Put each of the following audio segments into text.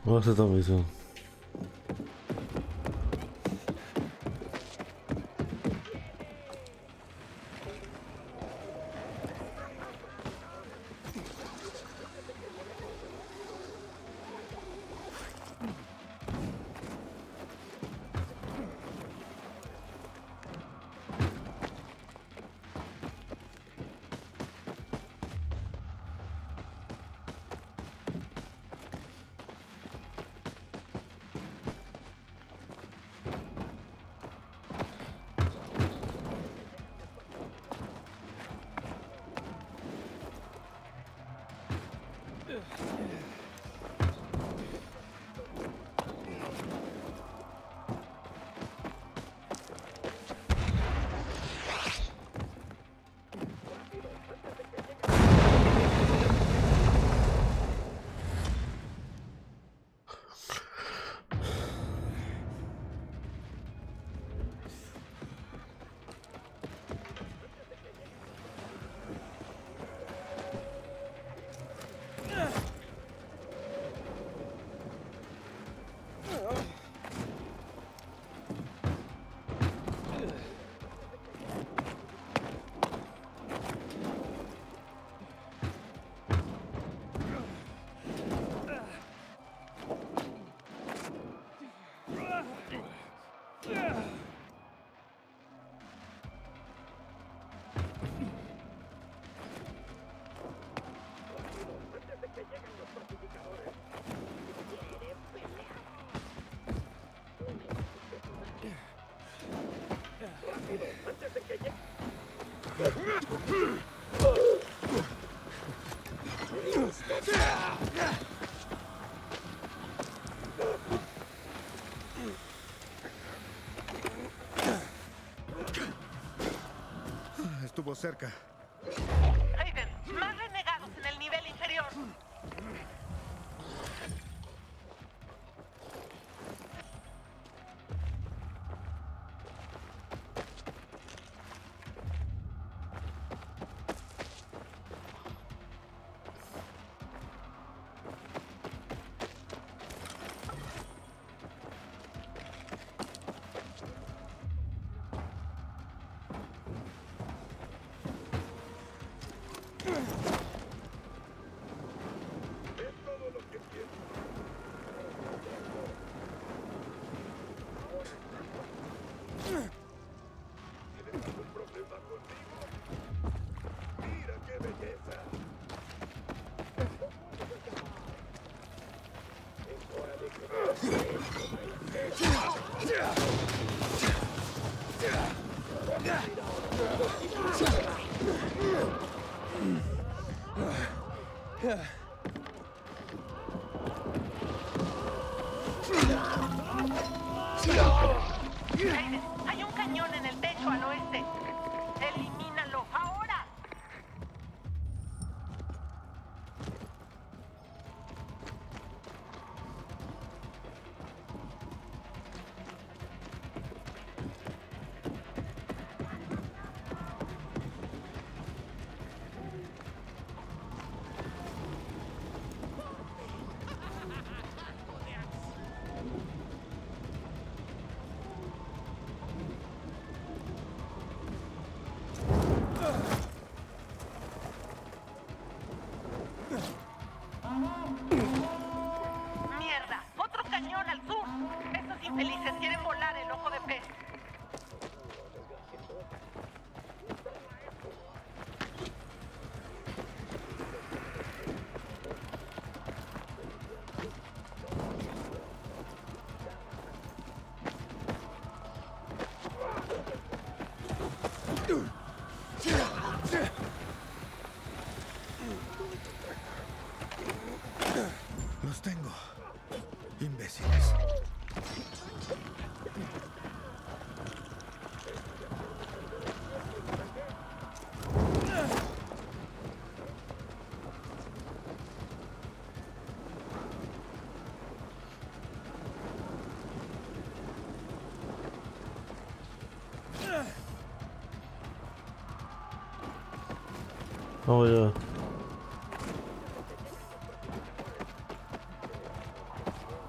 Vamos a hacer esta misión. Estuvo cerca. Raiden, más renegados en el nivel inferior. Raiden, hay un cañón en el techo al oeste. Elimínalo ahora. Mierda, otro cañón al sur. Estos infelices quieren volar el ojo de pez. Los tengo. Imbéciles. Vamos ya.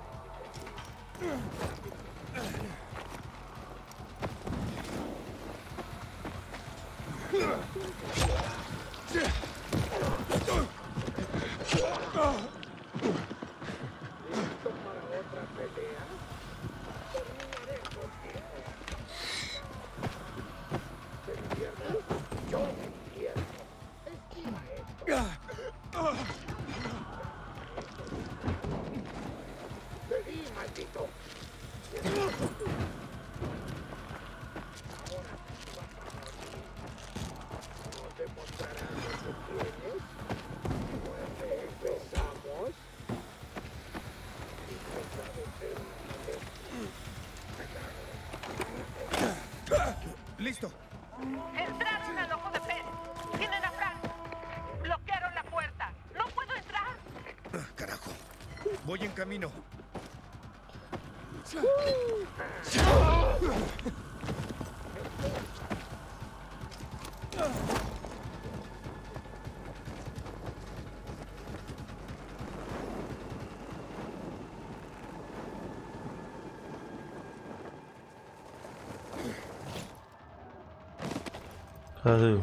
¡Listo! Entraron al ojo de pez. Tienen a Frank. Bloquearon la puerta. No puedo entrar. Carajo. Voy en camino. Casi.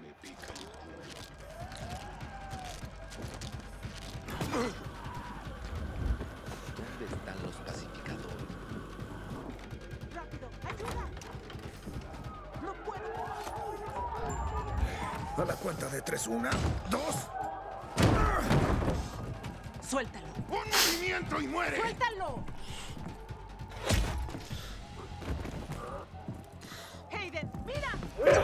¿Dónde están los pacificadores? ¡Rápido! ¡Ayuda! ¡No puedo! A la cuenta de 3, 1, 2. ¡Suéltalo! ¡Un movimiento y muere! ¡Suéltalo! ¡Hayden! ¡Mira!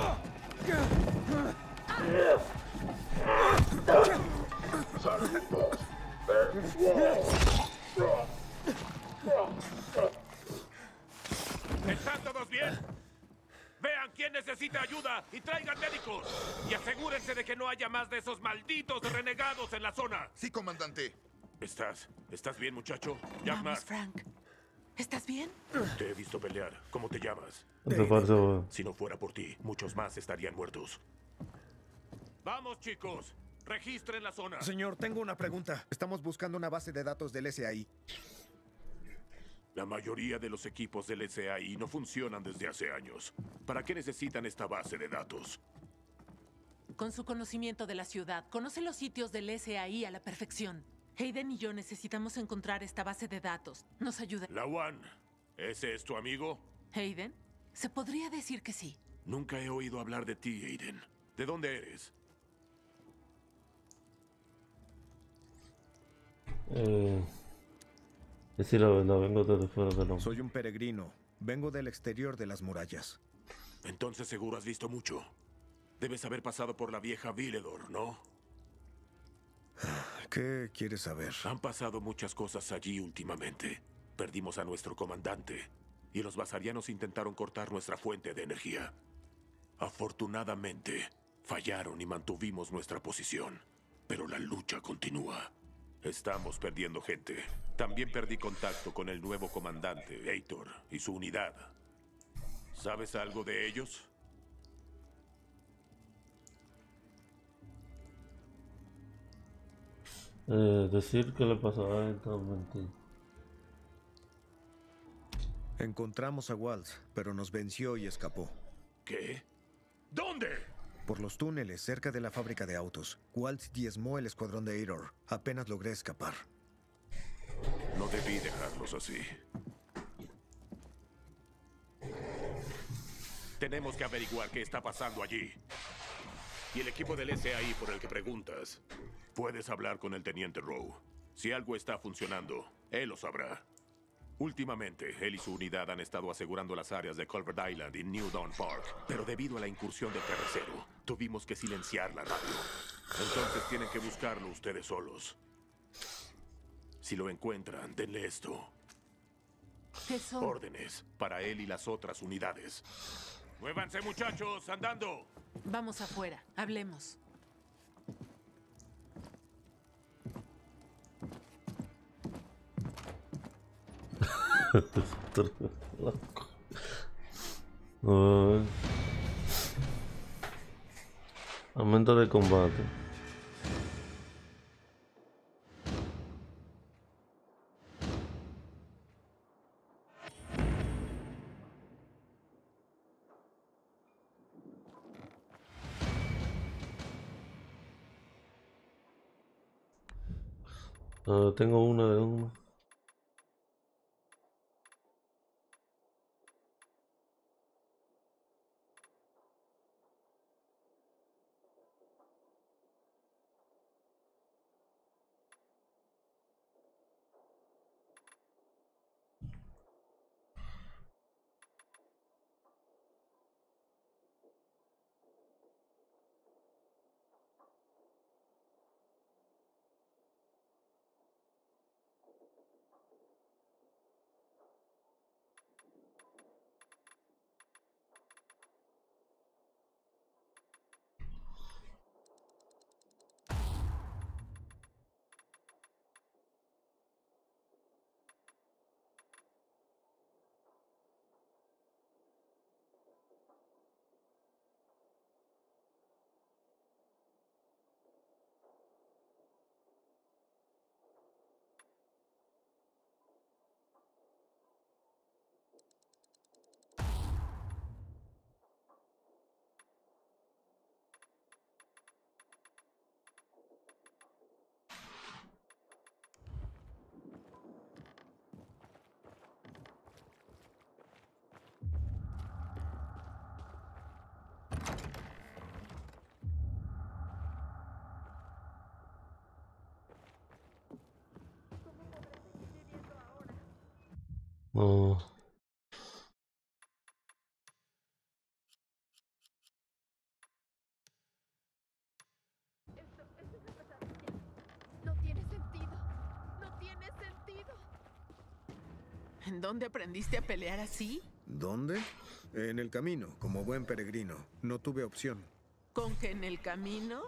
¿Están todos bien? Vean quién necesita ayuda y traigan médicos. Y asegúrense de que no haya más de esos malditos renegados en la zona. Sí, comandante. ¿Estás bien, muchacho? Jack Vamos, Mack, Frank. ¿Estás bien? te he visto pelear. ¿Cómo te llamas? Te paso. Si no fuera por ti, muchos más estarían muertos. Vamos, chicos. Registren la zona. Señor, tengo una pregunta. Estamos buscando una base de datos del SAI. La mayoría de los equipos del SAI no funcionan desde hace años. ¿Para qué necesitan esta base de datos? Con su conocimiento de la ciudad, conoce los sitios del SAI a la perfección. Hayden y yo necesitamos encontrar esta base de datos. ¿Nos ayuda? Lawan, ¿ese es tu amigo? ¿Hayden? Se podría decir que sí. Nunca he oído hablar de ti, Aiden. ¿De dónde eres? Decir la verdad, vengo desde fuera de la... Soy un peregrino. Vengo del exterior de las murallas. Entonces seguro has visto mucho. Debes haber pasado por la vieja Villedor, ¿no? ¿Qué quieres saber? Han pasado muchas cosas allí últimamente. Perdimos a nuestro comandante y los basarianos intentaron cortar nuestra fuente de energía. Afortunadamente, fallaron y mantuvimos nuestra posición. Pero la lucha continúa. Estamos perdiendo gente. También perdí contacto con el nuevo comandante, Heitor, y su unidad. ¿Sabes algo de ellos? Decir que le pasaba a esta mentira. Encontramos a Waltz, pero nos venció y escapó. ¿Qué? ¿Dónde? Por los túneles cerca de la fábrica de autos. Waltz diezmó el escuadrón de Heitor. Apenas logré escapar. No debí dejarlos así. Tenemos que averiguar qué está pasando allí. Y el equipo del SAI por el que preguntas. Puedes hablar con el teniente Rowe. Si algo está funcionando, él lo sabrá. Últimamente, él y su unidad han estado asegurando las áreas de Culvert Island y New Dawn Park. Pero debido a la incursión del tercero, tuvimos que silenciar la radio. Entonces tienen que buscarlo ustedes solos. Si lo encuentran, denle esto. ¿Qué son? Órdenes para él y las otras unidades. ¡Muévanse, muchachos! ¡Andando! Vamos afuera, hablemos. Loco. A ver. Aumento de combate. Tengo una de uno. No. No tiene sentido. No tiene sentido. ¿En dónde aprendiste a pelear así? ¿Dónde? En el camino, como buen peregrino. No tuve opción. ¿Con que en el camino?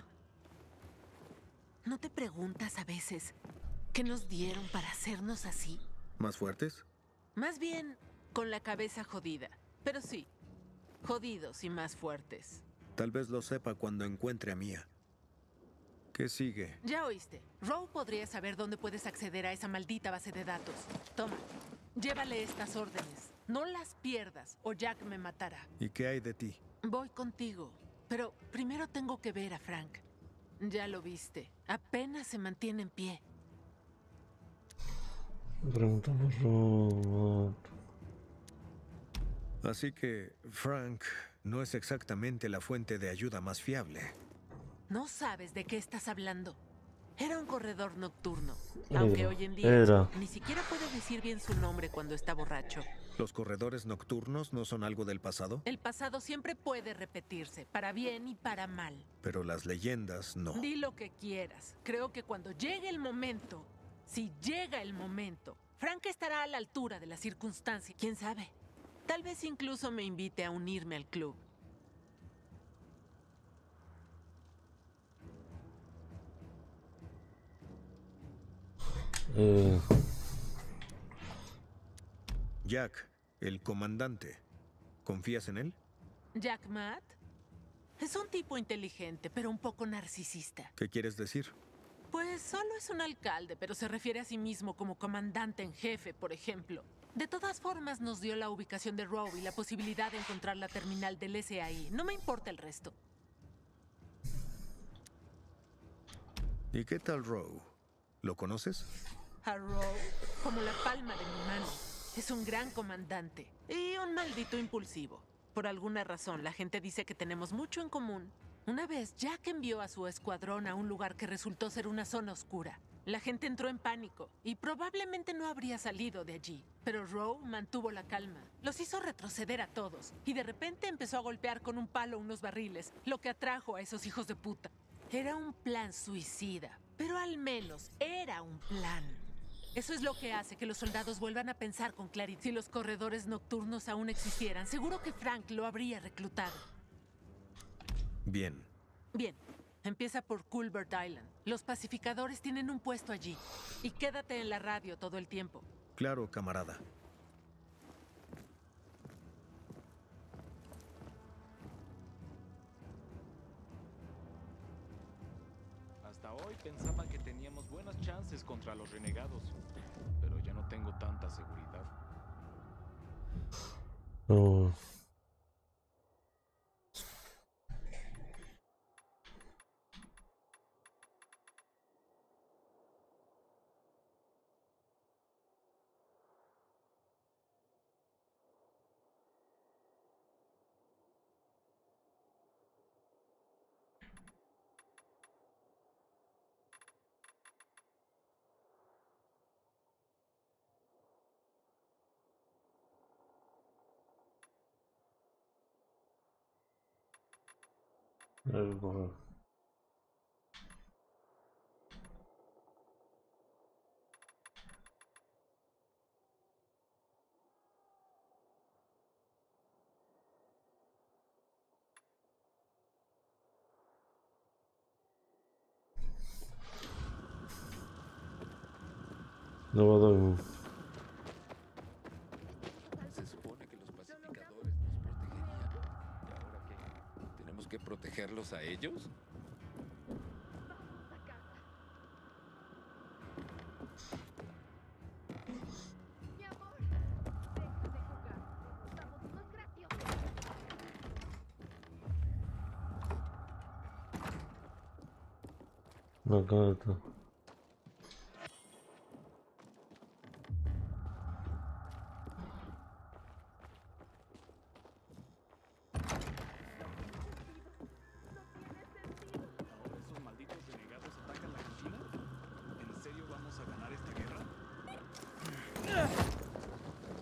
¿No te preguntas a veces qué nos dieron para hacernos así? ¿Más fuertes? Más bien, con la cabeza jodida. Pero sí, jodidos y más fuertes. Tal vez lo sepa cuando encuentre a Mia. ¿Qué sigue? Ya oíste. Rowe podría saber dónde puedes acceder a esa maldita base de datos. Toma, llévale estas órdenes. No las pierdas o Jack me matará. ¿Y qué hay de ti? Voy contigo. Pero primero tengo que ver a Frank. Ya lo viste. Apenas se mantiene en pie. Pregunta por Robot. Así que Frank no es exactamente la fuente de ayuda más fiable. No sabes de qué estás hablando. Era un corredor nocturno. Era. Aunque hoy en día Era. ni siquiera puede decir bien su nombre cuando está borracho. ¿Los corredores nocturnos no son algo del pasado? El pasado siempre puede repetirse, para bien y para mal. Pero las leyendas no. Di lo que quieras. Creo que cuando llegue el momento, si llega el momento, Frank estará a la altura de las circunstancias. ¿Quién sabe? Tal vez incluso me invite a unirme al club. Jack, el comandante. ¿Confías en él? ¿Jack Matt? Es un tipo inteligente, pero un poco narcisista. ¿Qué quieres decir? Pues solo es un alcalde, pero se refiere a sí mismo como comandante en jefe, por ejemplo. De todas formas, nos dio la ubicación de Rowe y la posibilidad de encontrar la terminal del SAI. No me importa el resto. ¿Y qué tal Rowe? ¿Lo conoces? A Rowe, como la palma de mi mano. Es un gran comandante y un maldito impulsivo. Por alguna razón, la gente dice que tenemos mucho en común. Una vez, Jack envió a su escuadrón a un lugar que resultó ser una zona oscura. La gente entró en pánico y probablemente no habría salido de allí. Pero Rowe mantuvo la calma. Los hizo retroceder a todos y de repente empezó a golpear con un palo unos barriles, lo que atrajo a esos hijos de puta. Era un plan suicida, pero al menos era un plan. Eso es lo que hace que los soldados vuelvan a pensar con claridad. Si los corredores nocturnos aún existieran, seguro que Frank lo habría reclutado. Bien. Bien, empieza por Culbert Island. Los pacificadores tienen un puesto allí. Y quédate en la radio todo el tiempo. Claro, camarada. Hasta hoy pensaba que teníamos buenas chances contra los renegados, pero ya no tengo tanta seguridad. No. Bueno. No va a dormir. Se supone que los pacificadores nos protegerían. ¿Y ahora qué? ¿Tenemos que protegerlos a ellos? Mi amor, deja de jugar. Somos unos graciosos. Una carta. ¿Ahora esos malditos renegados atacan la cantina? ¿En serio vamos a ganar esta guerra?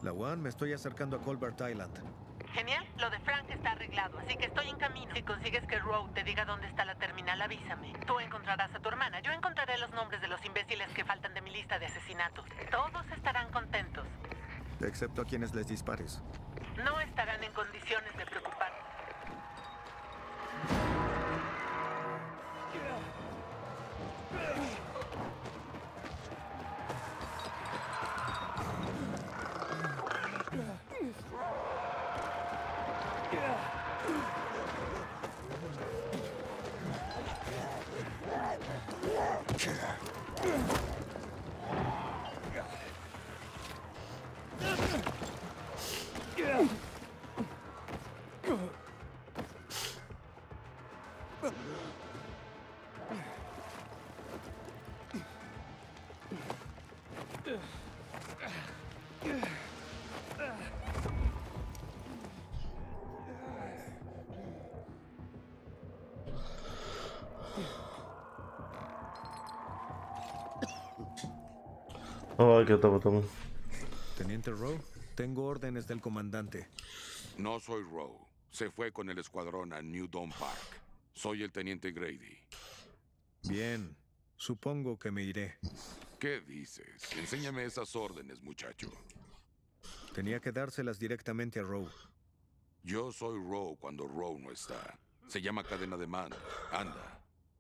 La One, me estoy acercando a Colbert Island. Genial, lo de Frank está arreglado, así que estoy en camino. Si consigues que Rowe te diga dónde está la terminal, avísame. Tú encontrarás a tu hermana, yo encontraré los nombres de los imbéciles que faltan de mi lista de asesinatos. Todos estarán contentos. Excepto a quienes les dispares. No estarán en condiciones de preocuparse. Ah, ¿qué tal, también? Teniente Rowe, tengo órdenes del comandante. No soy Rowe. Se fue con el escuadrón a New Dawn Park. Soy el teniente Grady. Bien, supongo que me iré. ¿Qué dices? Enséñame esas órdenes, muchacho. Tenía que dárselas directamente a Rowe. Yo soy Rowe cuando Rowe no está. Se llama cadena de mando. Anda.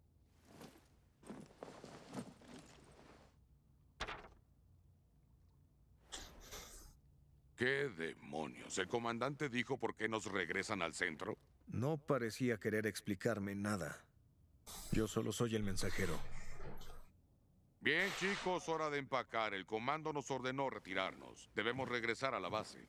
¿Qué demonios? ¿El comandante dijo por qué nos regresan al centro? No parecía querer explicarme nada. Yo solo soy el mensajero. Bien, chicos, hora de empacar. El comando nos ordenó retirarnos. Debemos regresar a la base.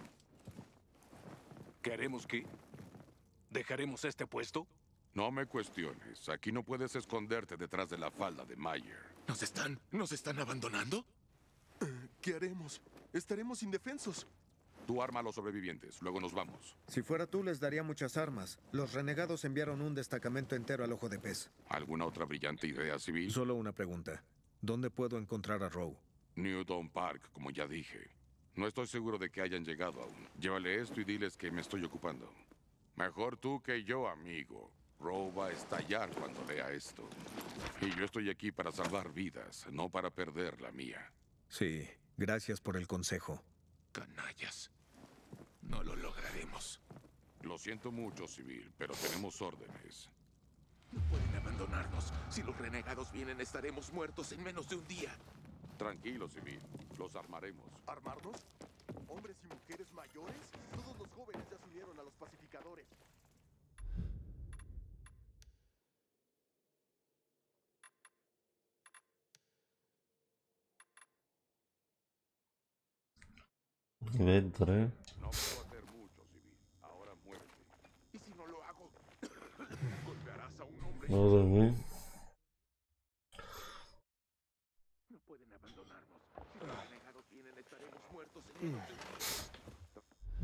¿Qué haremos qué? ¿Dejaremos este puesto? No me cuestiones. Aquí no puedes esconderte detrás de la falda de Mayer. ¿Nos están abandonando? ¿Qué haremos? Estaremos indefensos. Tú arma a los sobrevivientes. Luego nos vamos. Si fuera tú, les daría muchas armas. Los renegados enviaron un destacamento entero al Ojo de Pez. ¿Alguna otra brillante idea civil? Solo una pregunta. ¿Dónde puedo encontrar a Rowe? New Dawn Park, como ya dije. No estoy seguro de que hayan llegado aún. Llévale esto y diles que me estoy ocupando. Mejor tú que yo, amigo. Rowe va a estallar cuando lea esto. Y yo estoy aquí para salvar vidas, no para perder la mía. Sí, gracias por el consejo. Canallas. No lo lograremos. Lo siento mucho, civil, pero tenemos órdenes. No pueden abandonarnos. Si los renegados vienen, estaremos muertos en menos de un día. Tranquilo, civil. Los armaremos. ¿Armarnos? ¿Hombres y mujeres mayores? Todos los jóvenes ya se unieron a los pacificadores. Nivel 3. No puedo hacer mucho, civil. Ahora muérete. ¿Y si no lo hago? Golpearás a un hombre. No dormí. No pueden abandonarnos. Si los renegados vienen, estaremos muertos en menos de un día.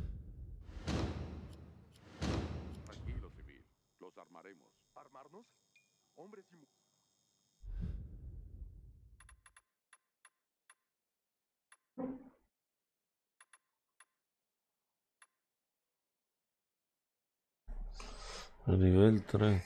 Tranquilo, civil. Los armaremos. ¿Armarnos? ¿Hombres y mujeres? Nivel 3.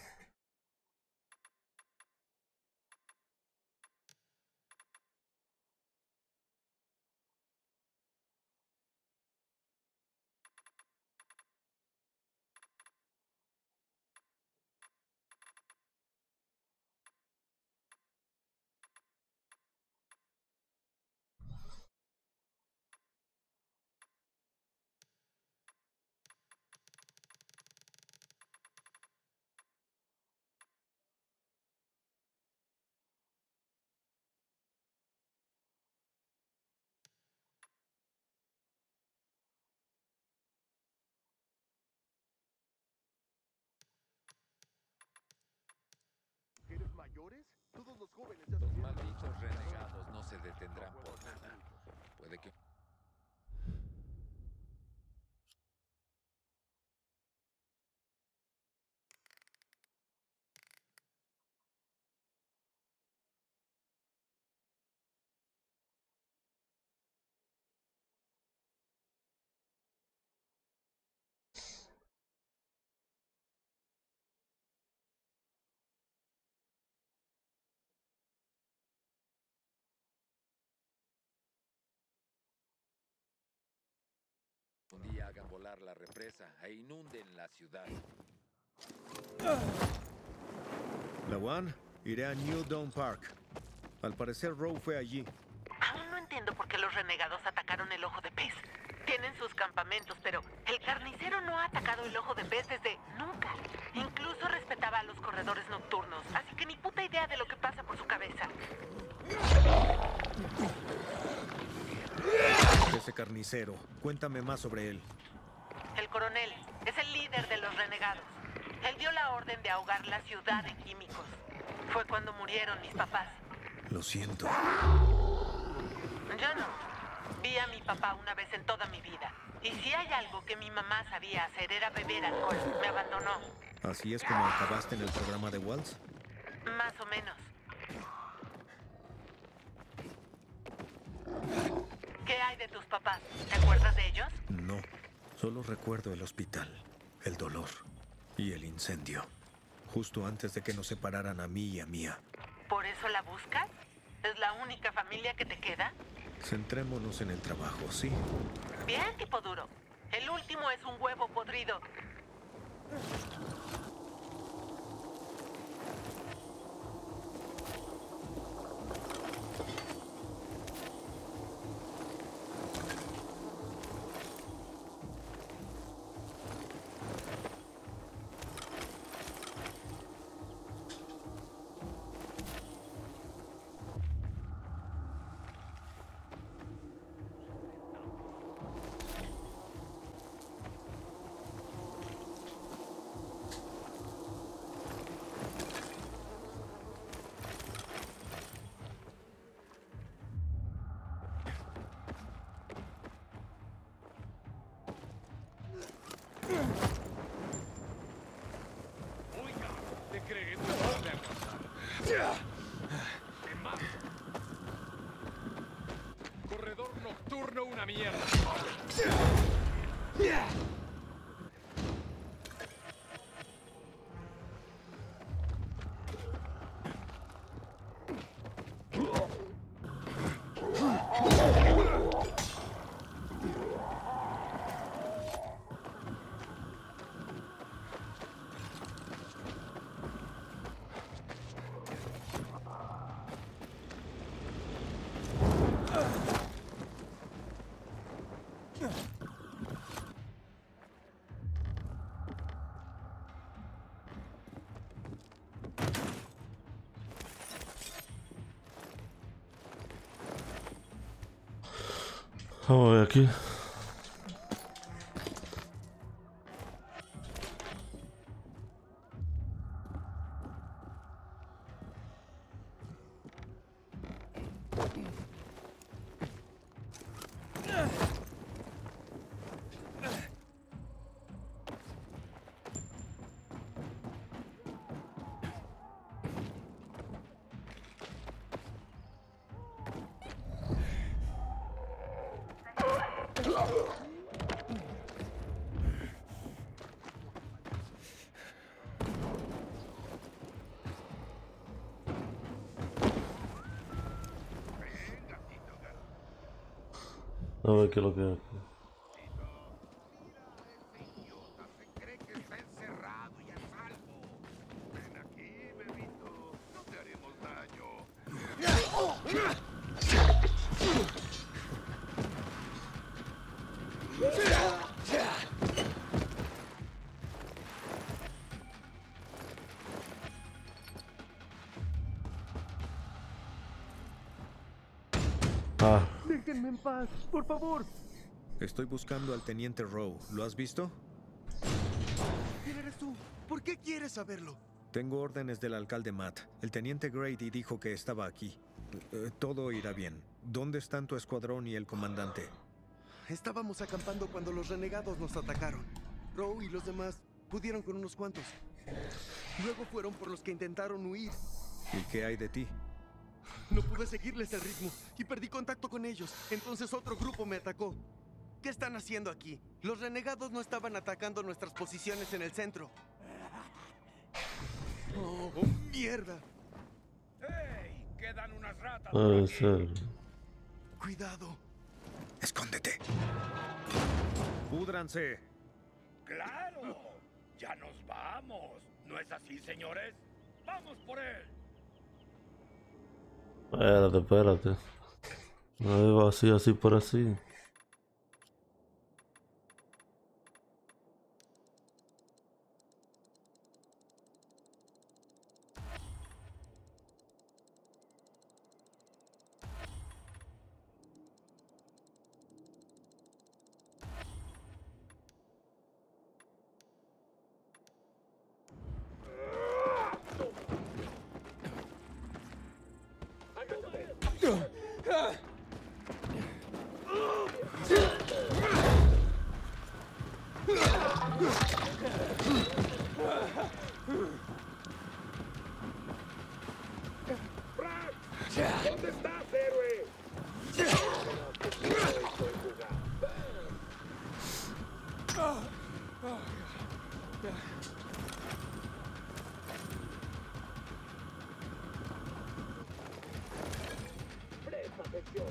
¿Mujeres mayores? Todos los jóvenes ya se Los unieron a los malditos pacificadores. renegados no se detendrán por nada. Puede que... volar la represa e inunden la ciudad. Lawan, iré a New Dawn Park. Al parecer Rowe fue allí. Aún no entiendo por qué los renegados atacaron el Ojo de Pez. Tienen sus campamentos, pero el carnicero no ha atacado el Ojo de Pez desde nunca. Incluso respetaba a los corredores nocturnos, así que ni puta idea de lo que pasa por su cabeza. Ese carnicero, cuéntame más sobre él. El coronel es el líder de los renegados. Él dio la orden de ahogar la ciudad en químicos. Fue cuando murieron mis papás. Lo siento. Yo no. Vi a mi papá una vez en toda mi vida. Y si hay algo que mi mamá sabía hacer era beber alcohol. Me abandonó. ¿Así es como acabaste en el programa de Waltz? Más o menos. ¿Qué hay de tus papás? ¿Te acuerdas de ellos? No. Solo recuerdo el hospital, el dolor y el incendio. Justo antes de que nos separaran a mí y a Mia. ¿Por eso la buscas? ¿Es la única familia que te queda? Centrémonos en el trabajo, ¿sí? Bien, tipo duro. El último es un huevo podrido. ¿Te crees? No puede aguantar. ¿Qué más? Corredor nocturno, una mierda. Vamos a ver aquí. A ver qué es lo que hay aquí. Ah, Déjenme en paz, por favor. Estoy buscando al teniente Rowe. ¿Lo has visto? ¿Quién eres tú? ¿Por qué quieres saberlo? Tengo órdenes del alcalde Matt. El teniente Grady dijo que estaba aquí. Todo irá bien. ¿Dónde están tu escuadrón y el comandante? Estábamos acampando cuando los renegados nos atacaron. Rowe y los demás pudieron con unos cuantos. Luego fueron por los que intentaron huir. ¿Y qué hay de ti? No pude seguirles el ritmo y perdí contacto con ellos. Entonces otro grupo me atacó. ¿Qué están haciendo aquí? Los renegados no estaban atacando nuestras posiciones en el centro. ¡Oh, mierda! ¡Hey! ¡Quedan unas ratas! puede ser. Cuidado. Escóndete. ¡Púdranse! ¡Claro! ¡Ya nos vamos! ¿No es así, señores? ¡Vamos por él! Espérate. No digo así por así. ¿Dónde estás, héroe? Presta atención.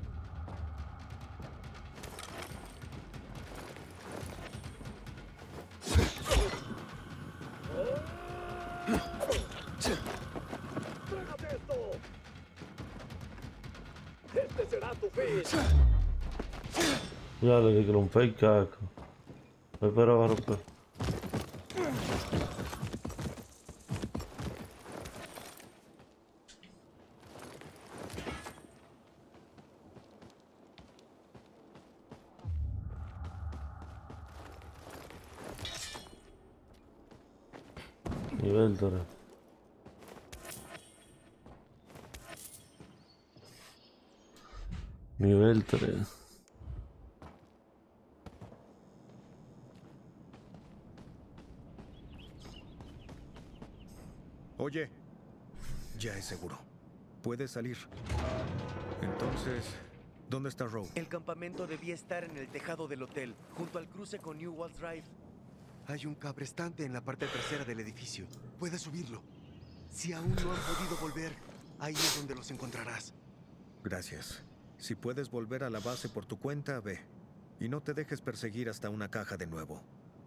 ¡Trágate esto! ¡Este será tu fin! Ya le di un fake caco. Me esperaba romper. Nivel 3. Nivel 3. Oye, ya es seguro. Puedes salir. Entonces, ¿dónde está Rowe? El campamento debía estar en el tejado del hotel, junto al cruce con New Walls Drive. Hay un cabrestante en la parte trasera del edificio. Puedes subirlo. Si aún no han podido volver, ahí es donde los encontrarás. Gracias. Si puedes volver a la base por tu cuenta, ve. Y no te dejes perseguir hasta una caja de nuevo.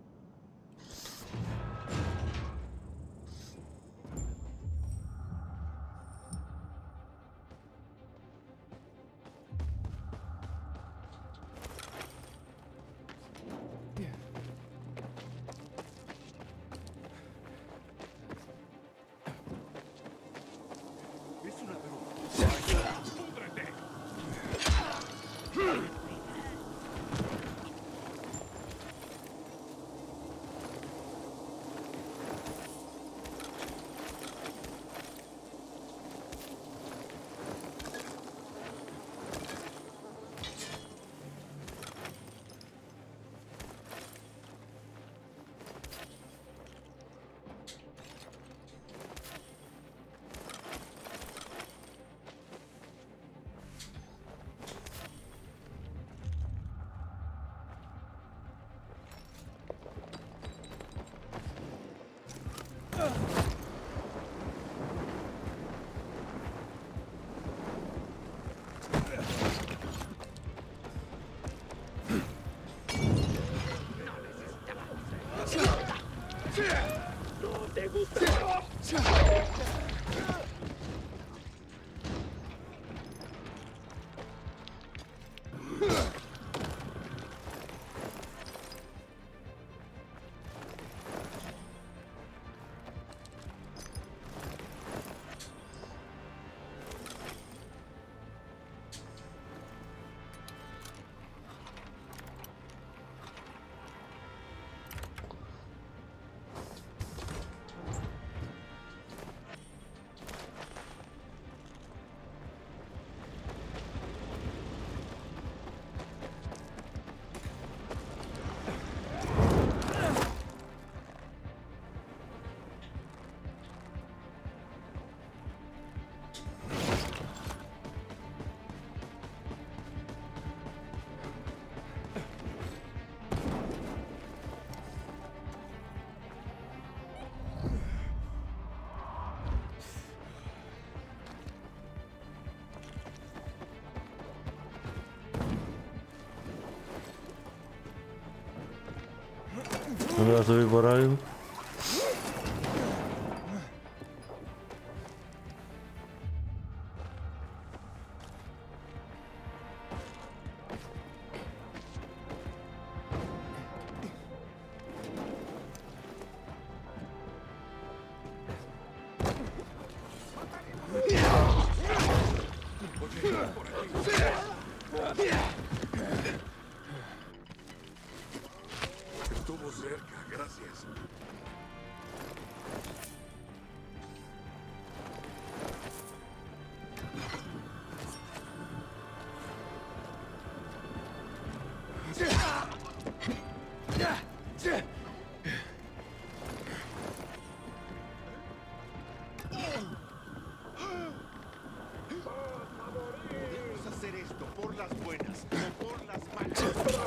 Es una broma. ¡Púdrete! ¿No te gusta? voy a subir por ahí. Estuvo cerca, gracias. Podemos hacer esto por las buenas, no por las malas.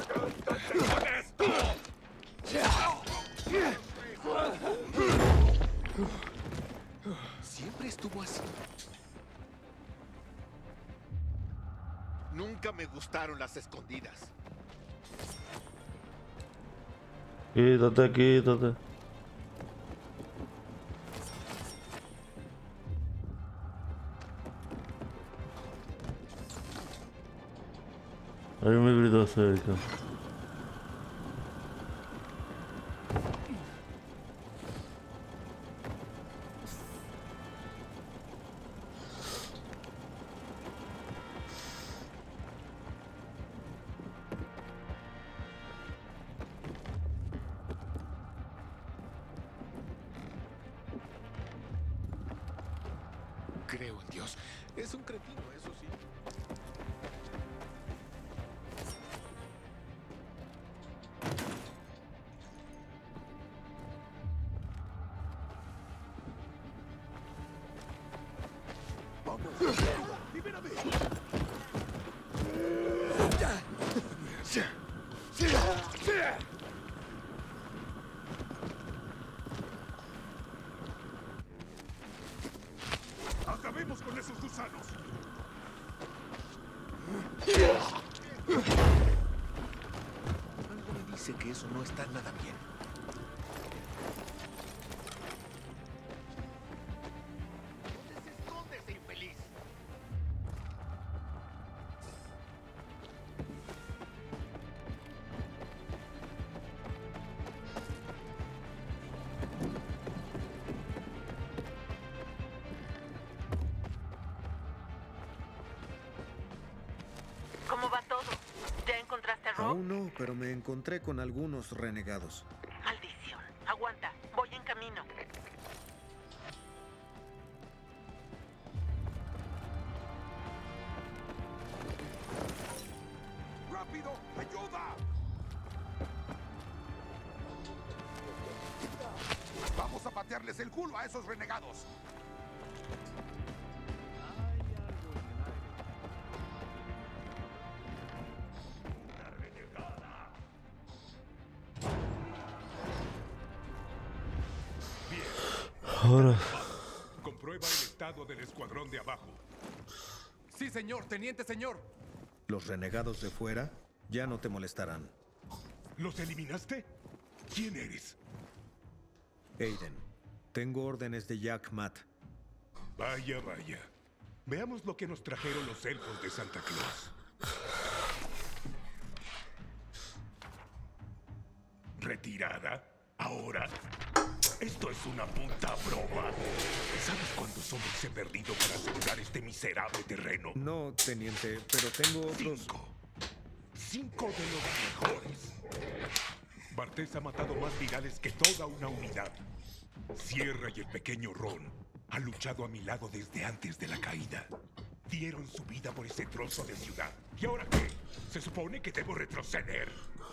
Siempre estuvo así. Nunca me gustaron las escondidas. Quítate, quítate. Hay un híbrido cerca. Creo en Dios. Es un cretino, eso sí. Vamos, libérame. Acabemos con esos gusanos. Algo me dice que eso no está nada bien. ¿Dónde se esconde ese infeliz? ¿Cómo va todo? ¿Ya encontraste a Rob? Aún no, pero me encontré con algunos renegados. Maldición. Aguanta. Voy en camino. ¡Rápido! ¡Ayuda! Vamos a patearles el culo a esos renegados. Ahora. Comprueba el estado del escuadrón de abajo. Sí, señor, teniente, señor. Los renegados de fuera ya no te molestarán. ¿Los eliminaste? ¿Quién eres? Aiden, tengo órdenes de Jack Matt. Vaya, vaya. Veamos lo que nos trajeron los elfos de Santa Claus. ¿Retirada? ¿Ahora? Esto es una puta broma. ¿Sabes cuántos hombres he perdido para asegurar este miserable terreno? No, teniente, pero tengo otros... 5 de los mejores. Bartés ha matado más virales que toda una unidad. Sierra y el pequeño Ron han luchado a mi lado desde antes de la caída. Dieron su vida por ese trozo de ciudad. ¿Y ahora qué? ¿Se supone que debo retroceder?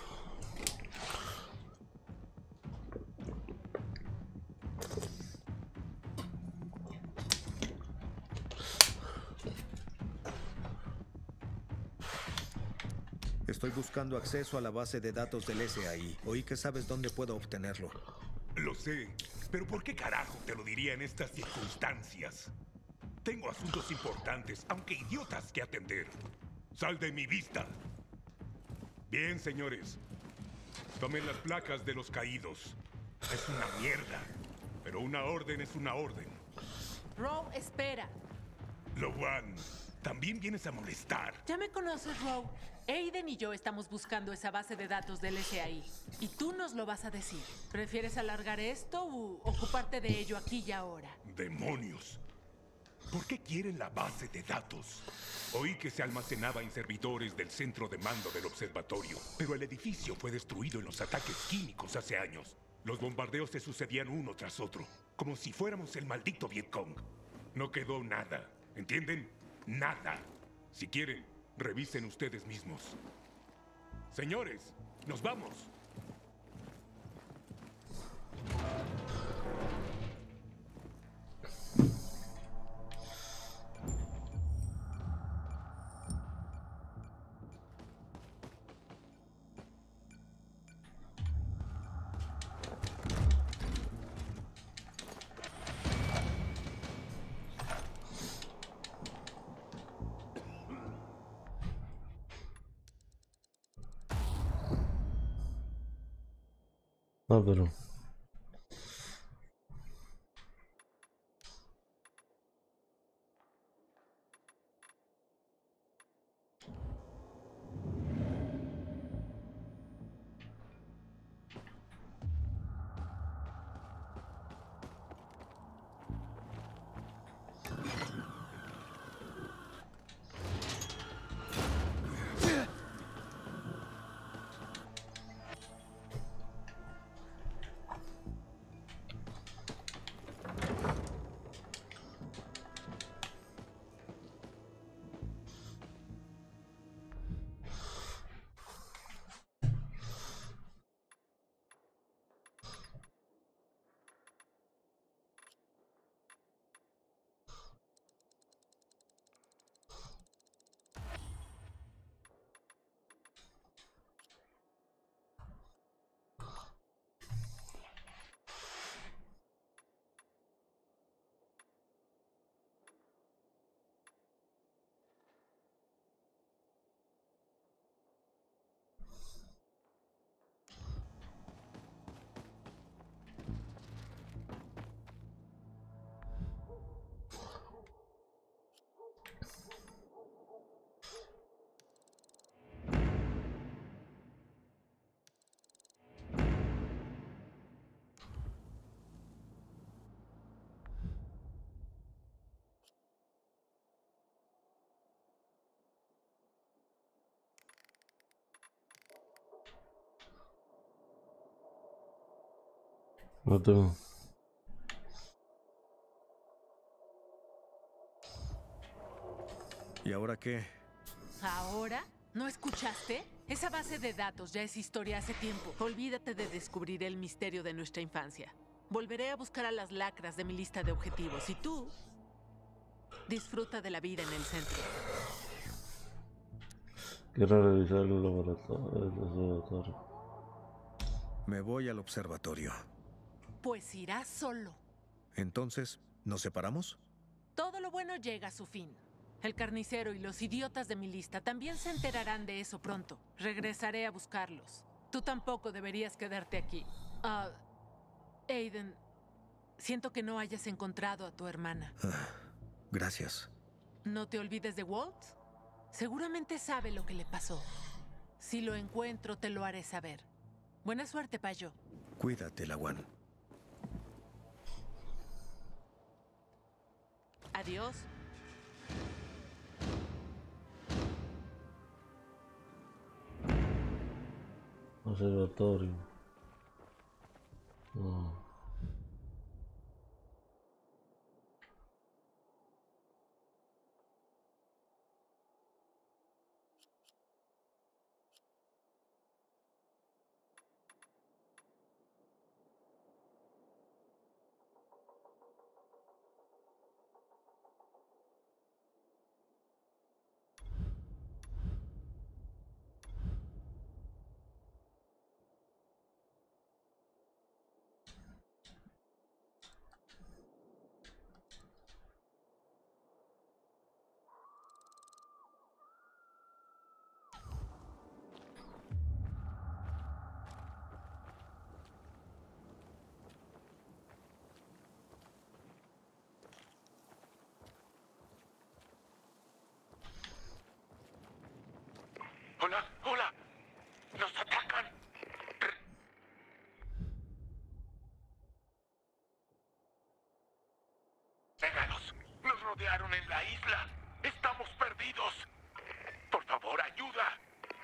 Estoy buscando acceso a la base de datos del SAI. Oí que sabes dónde puedo obtenerlo. Lo sé, pero ¿por qué carajo te lo diría en estas circunstancias? Tengo asuntos importantes, aunque idiotas, que atender. ¡Sal de mi vista! Bien, señores. Tomen las placas de los caídos. Es una mierda. Pero una orden es una orden. Row, espera. Lowan, ¿también vienes a molestar? Ya me conoces, Row. Aiden y yo estamos buscando esa base de datos del SAI. Y tú nos lo vas a decir. ¿Prefieres alargar esto u ocuparte de ello aquí y ahora? ¡Demonios! ¿Por qué quieren la base de datos? Oí que se almacenaba en servidores del centro de mando del observatorio, pero el edificio fue destruido en los ataques químicos hace años. Los bombardeos se sucedían uno tras otro, como si fuéramos el maldito Vietcong. No quedó nada, ¿entienden? Nada. Si quieren, revisen ustedes mismos. Señores, nos vamos. Ah, pero... No tengo... ¿Y ahora qué? ¿Ahora? ¿No escuchaste? Esa base de datos ya es historia hace tiempo. Olvídate de descubrir el misterio de nuestra infancia. Volveré a buscar a las lacras de mi lista de objetivos. Y tú, disfruta de la vida en el centro. Quiero revisar el laboratorio. Me voy al observatorio. Pues irás solo. Entonces, ¿nos separamos? Todo lo bueno llega a su fin. El carnicero y los idiotas de mi lista también se enterarán de eso pronto. Regresaré a buscarlos. Tú tampoco deberías quedarte aquí. Aiden, siento que no hayas encontrado a tu hermana. Gracias. ¿No te olvides de Walt? Seguramente sabe lo que le pasó. Si lo encuentro, te lo haré saber. Buena suerte, Payo. Cuídate, Lawan. Adiós. Observatorio. No. Hola, hola. Nos atacan. Végalos. Nos rodearon en la isla. Estamos perdidos. Por favor, ayuda.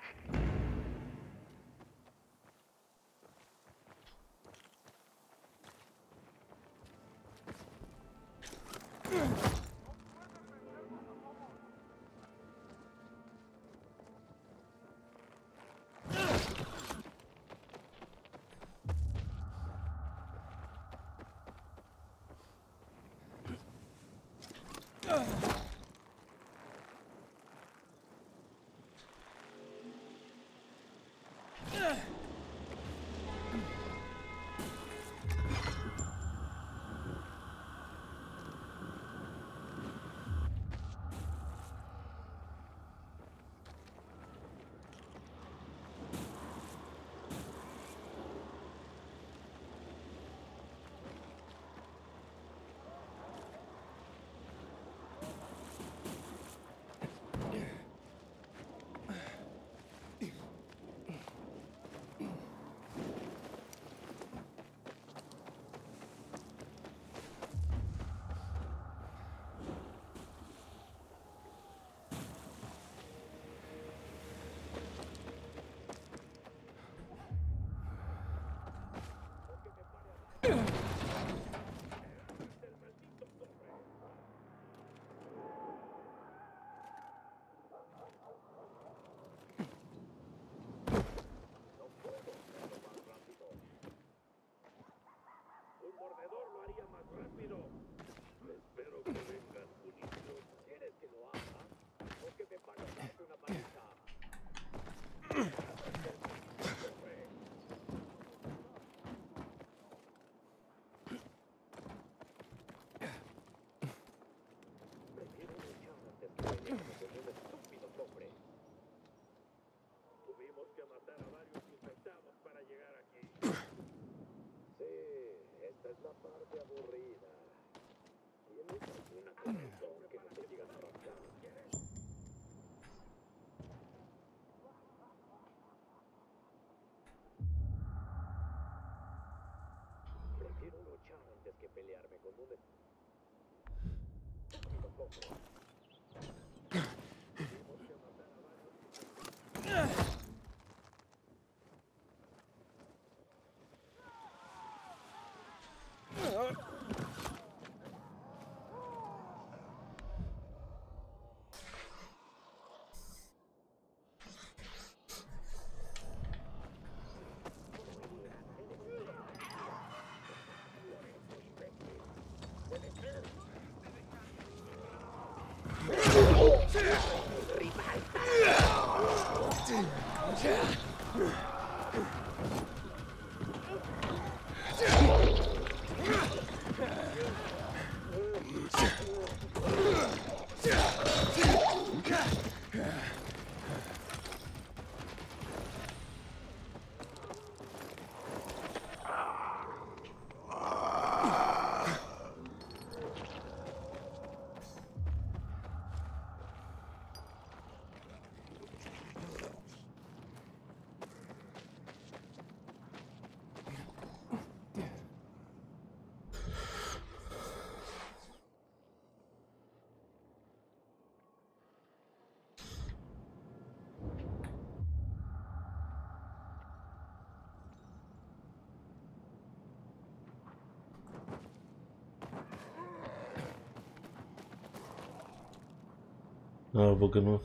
No, porque no.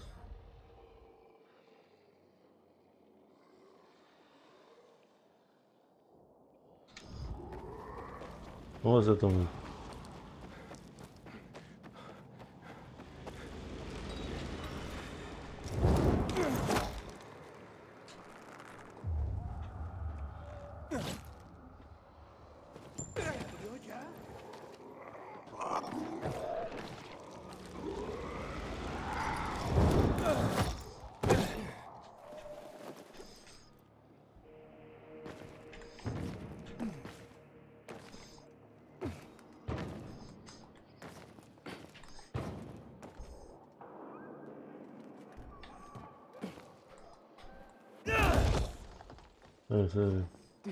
Vamos a hacer también. En serio.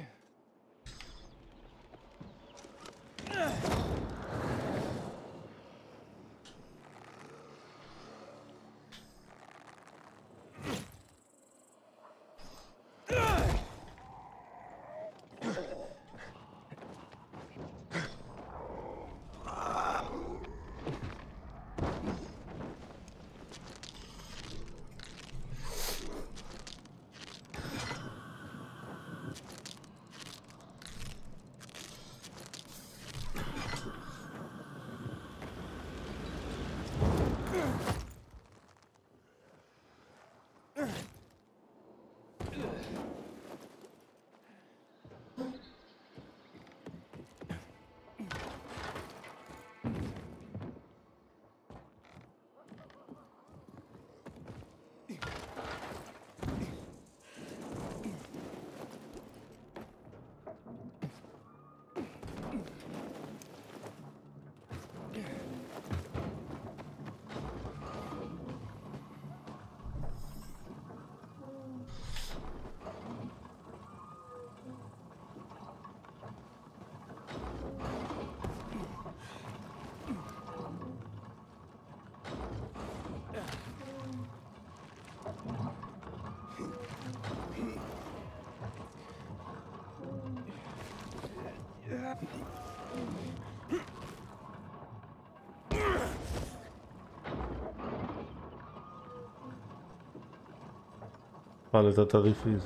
Vale, está difícil.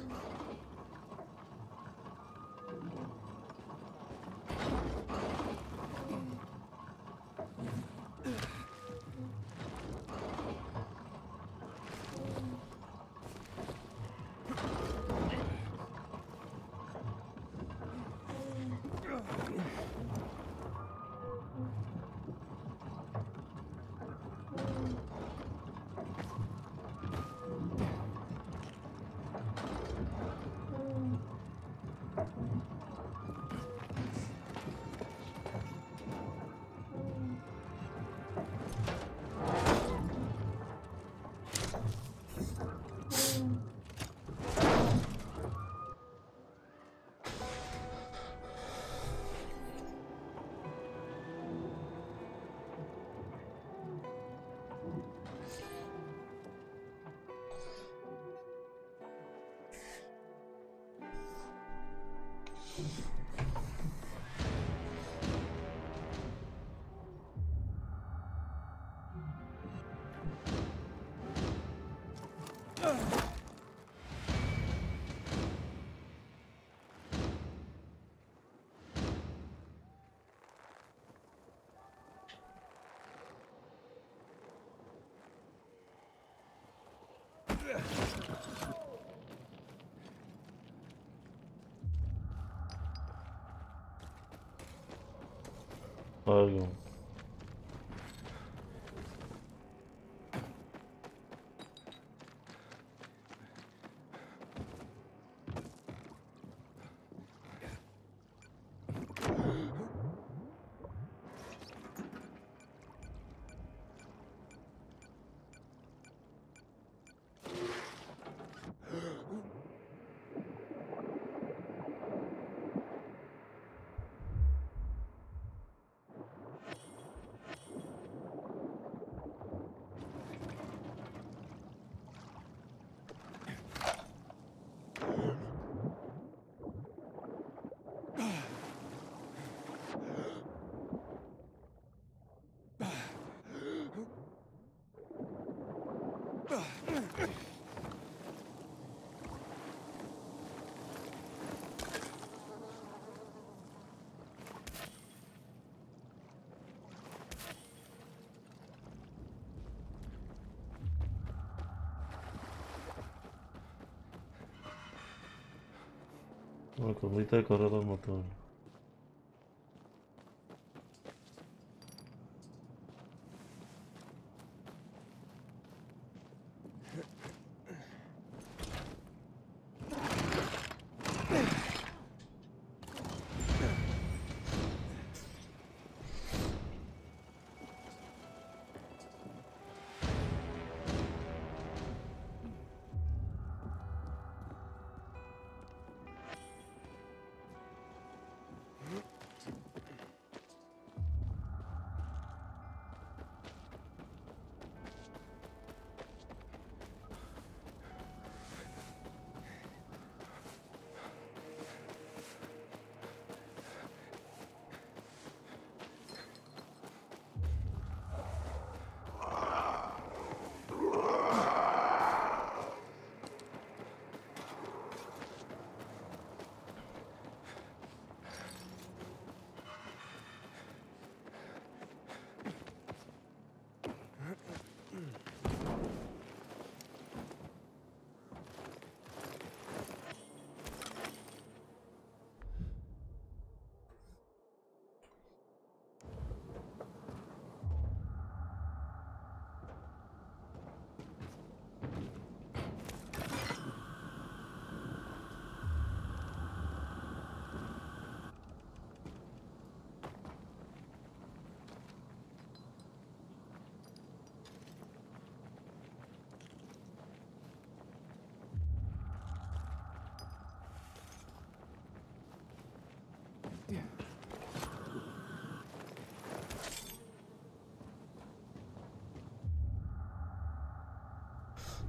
Algo. Una comita de corredor motor.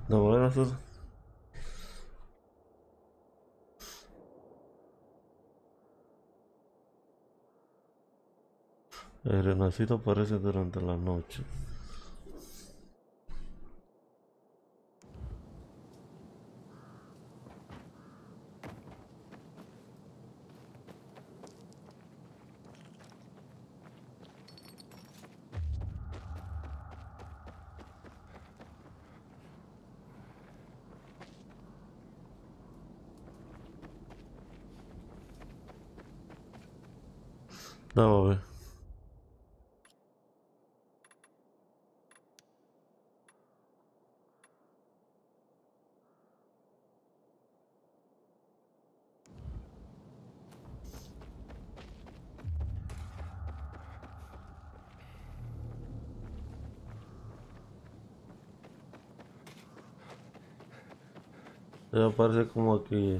No voy a hacer. El renacido aparece durante la noche. Vamos a ver. Ya parece como aquí.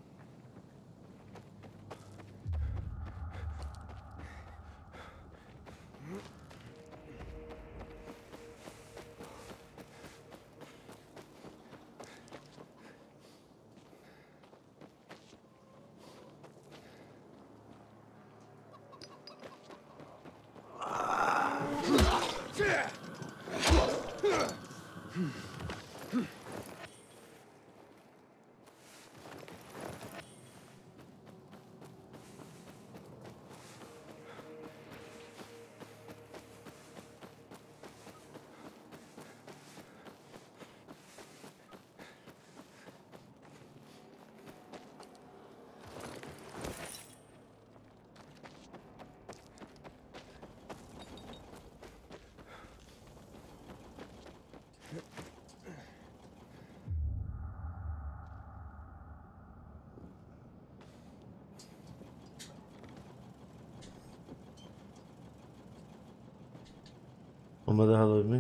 No me deja dormir.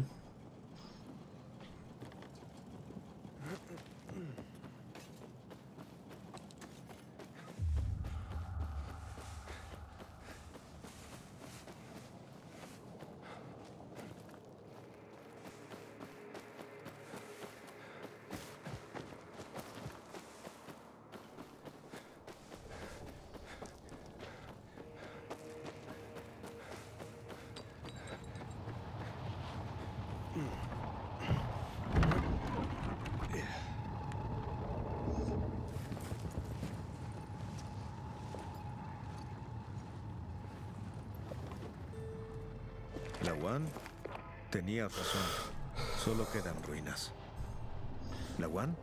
Lawan tenía razón. Solo quedan ruinas. ¿Lawan?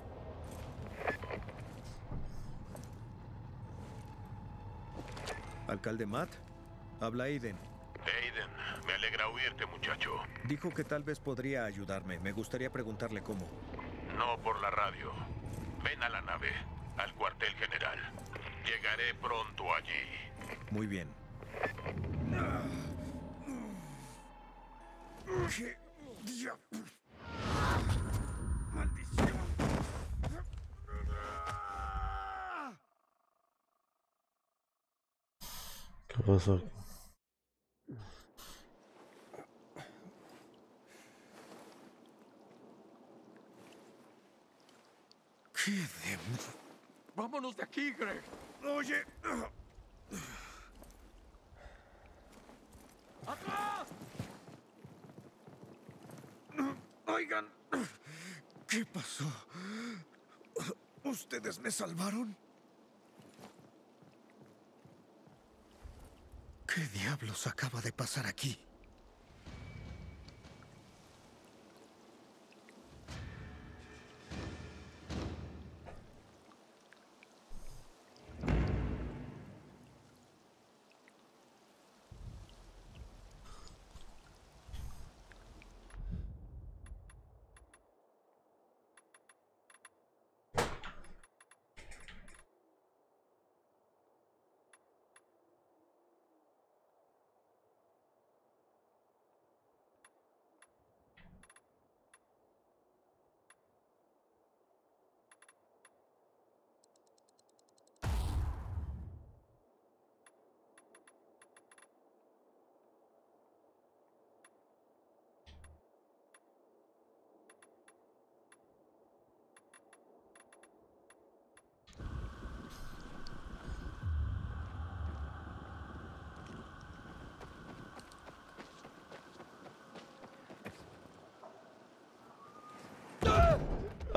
¿Alcalde Matt? Habla Aiden. Aiden, me alegra oírte, muchacho. Dijo que tal vez podría ayudarme. Me gustaría preguntarle cómo. No por la radio. Ven a la nave, al cuartel general. Llegaré pronto allí. Muy bien. ¿Qué diablo? ¡Maldición! ¿Qué pasó? ¿Qué demonios? ¡Vámonos de aquí, Greg! Oye. ¡Atrás! Oigan. ¿Qué pasó? ¿Ustedes me salvaron? ¿Qué diablos acaba de pasar aquí?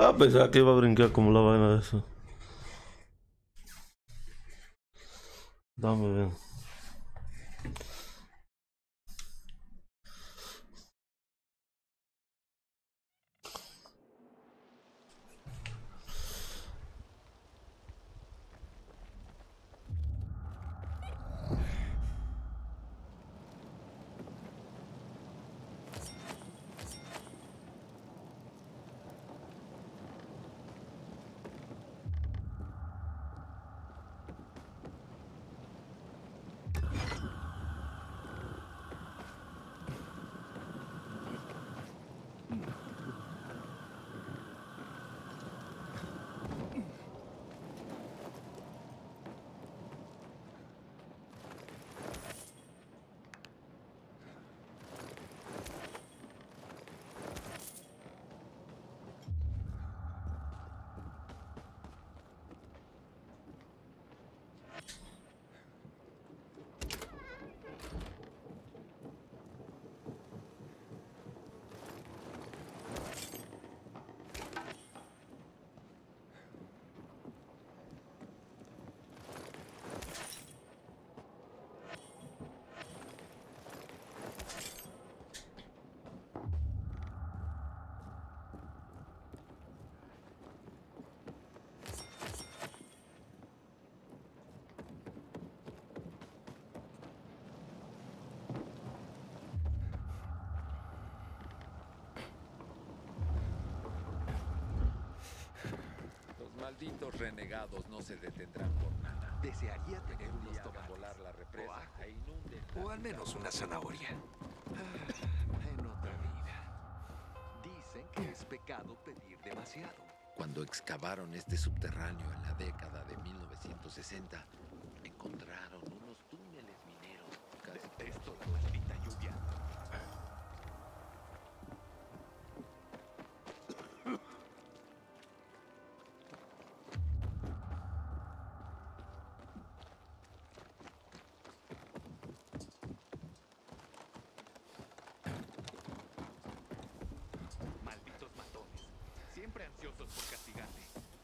Ah, pensaba que iba a brincar como la vaina de eso. Dame bien. Malditos renegados no se detendrán por nada. Desearía tener Unos unos toman volar la represa e inunden o al menos una zanahoria. En otra vida. Dicen que es pecado pedir demasiado. Cuando excavaron este subterráneo en la década de 1960, encontraron unos túneles mineros. Detesto la maldita lluvia. Malditos matones. Siempre ansiosos por castigarte.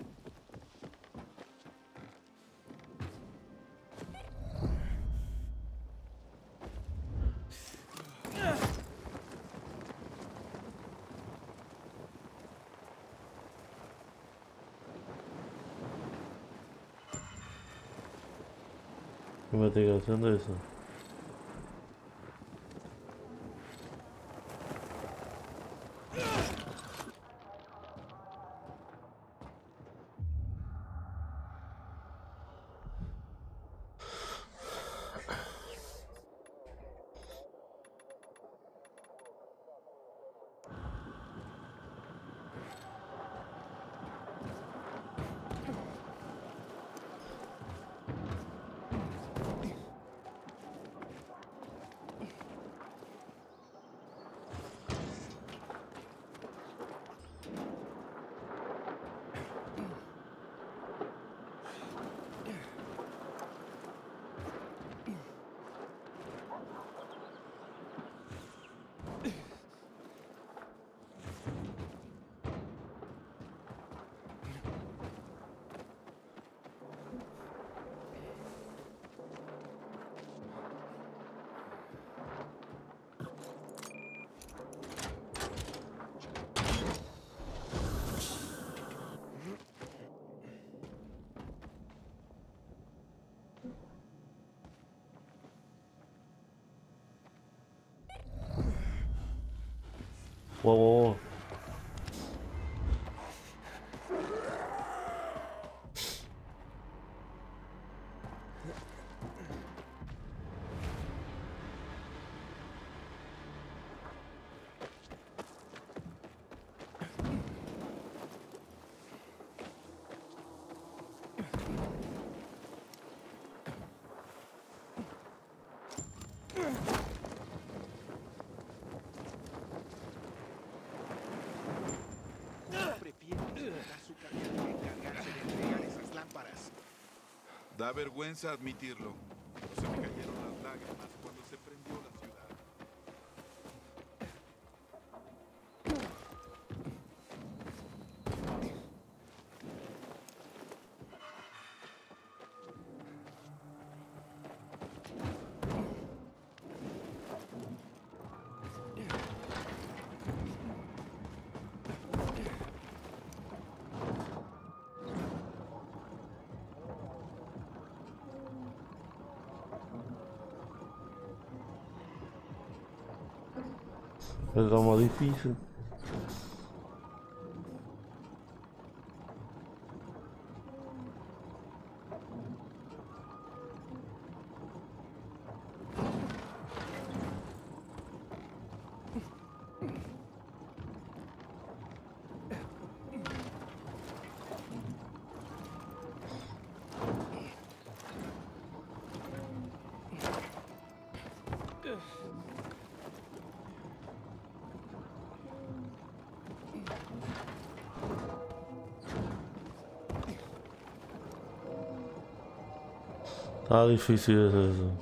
Investigación de eso. Wow. Da vergüenza admitirlo, pero se me cayeron las lágrimas cuando se prendió la ciudad. Es lo más difícil. Está difícil es eso.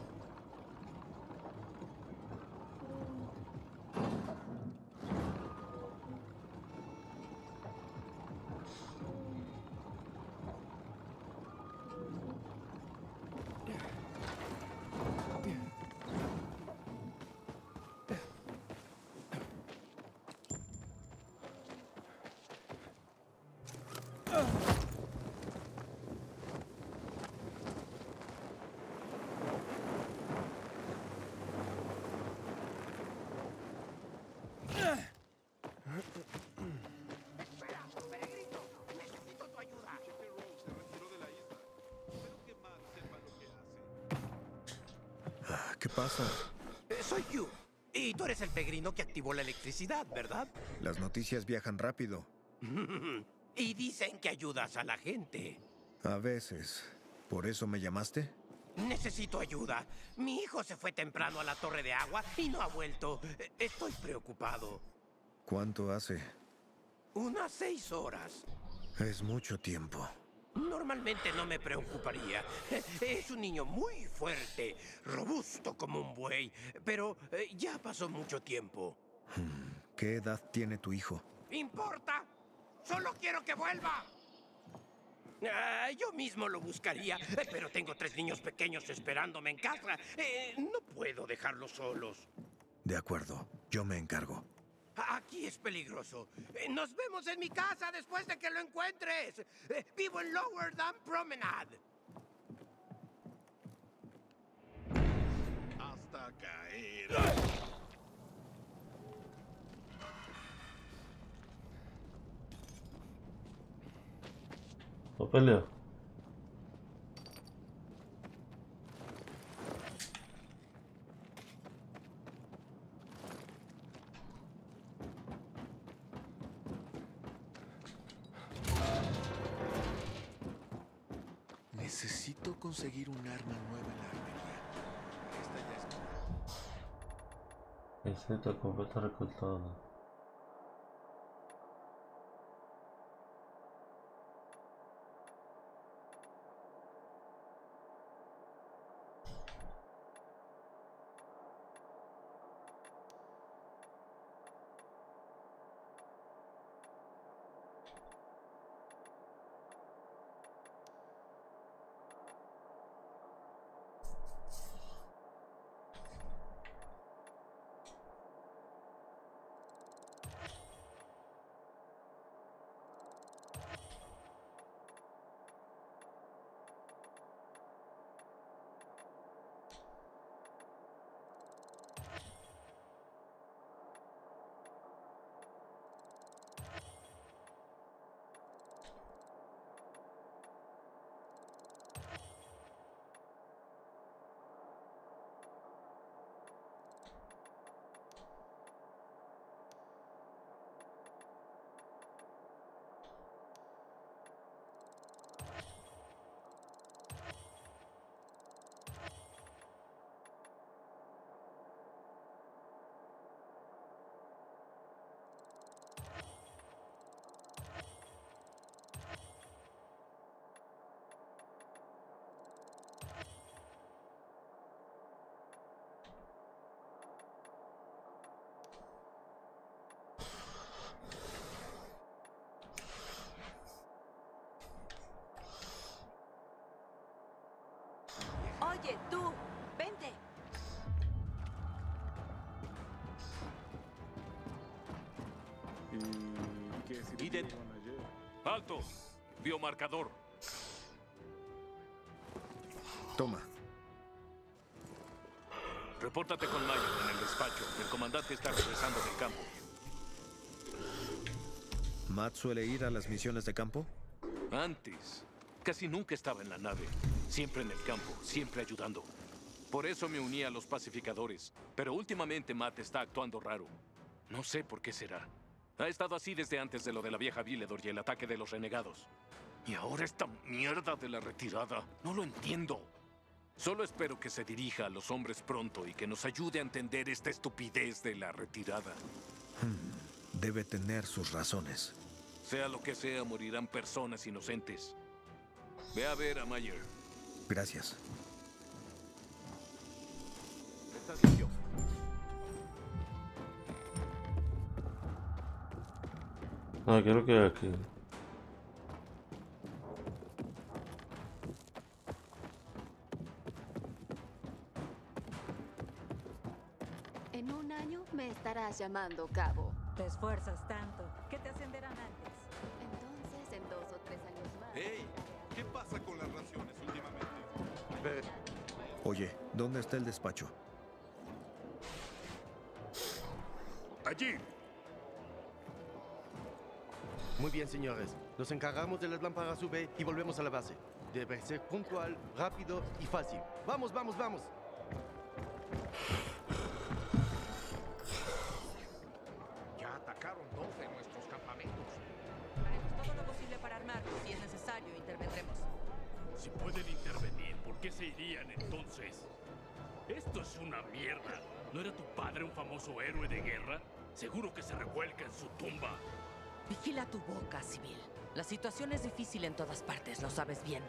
¿Qué pasa? Soy Q. Y tú eres el peregrino que activó la electricidad, ¿verdad? Las noticias viajan rápido. Y dicen que ayudas a la gente. A veces. ¿Por eso me llamaste? Necesito ayuda. Mi hijo se fue temprano a la torre de agua y no ha vuelto. Estoy preocupado. ¿Cuánto hace? Unas 6 horas. Es mucho tiempo. Normalmente no me preocuparía. Es un niño muy fuerte, robusto como un buey, pero ya pasó mucho tiempo. ¿Qué edad tiene tu hijo? ¿Importa? Solo quiero que vuelva. Yo mismo lo buscaría, pero tengo 3 niños pequeños esperándome en casa. No puedo dejarlos solos. De acuerdo, yo me encargo. Aquí es peligroso. Nos vemos en mi casa después de que lo encuentres. Vivo en Lower Dam Promenade. Hasta caer. ¿No pelea? Necesito conseguir un arma nueva en la armería. Esta ya es... Receta completa recortada. Oye, tú, vente. ¿Y qué sirvieron ayer? ¡Alto! Biomarcador. Toma. Repórtate con Mayer en el despacho. El comandante está regresando del campo. ¿Matt suele ir a las misiones de campo? Antes, casi nunca estaba en la nave. Siempre en el campo, siempre ayudando. Por eso me uní a los pacificadores. Pero últimamente Matt está actuando raro. No sé por qué será. Ha estado así desde antes de lo de la vieja Villedor y el ataque de los renegados. Y ahora esta mierda de la retirada. No lo entiendo. Solo espero que se dirija a los hombres pronto y que nos ayude a entender esta estupidez de la retirada. Debe tener sus razones. Sea lo que sea, morirán personas inocentes. Ve a ver a Mayer. Gracias. Está limpio. Ah, ¿qué es lo que hay aquí? En un año me estarás llamando cabo. Te esfuerzas tanto. ¿Qué te ascenderán antes? Entonces, en 2 o 3 años más. ¡Hey! ¿Qué pasa con las raciones últimamente? Oye, ¿dónde está el despacho? Allí. Muy bien, señores. Nos encargamos de las lámparas UV y volvemos a la base. Debe ser puntual, rápido y fácil. ¡Vamos, vamos, vamos! Ya atacaron 2 de nuestros campamentos. Haremos todo lo posible para armarlos. Si es necesario, intervendremos. Si pueden intervenir, ¿por qué se irían entonces? Esto es una mierda. ¿No era tu padre un famoso héroe de guerra? Seguro que se revuelca en su tumba. Vigila tu boca, civil. La situación es difícil en todas partes, lo sabes bien.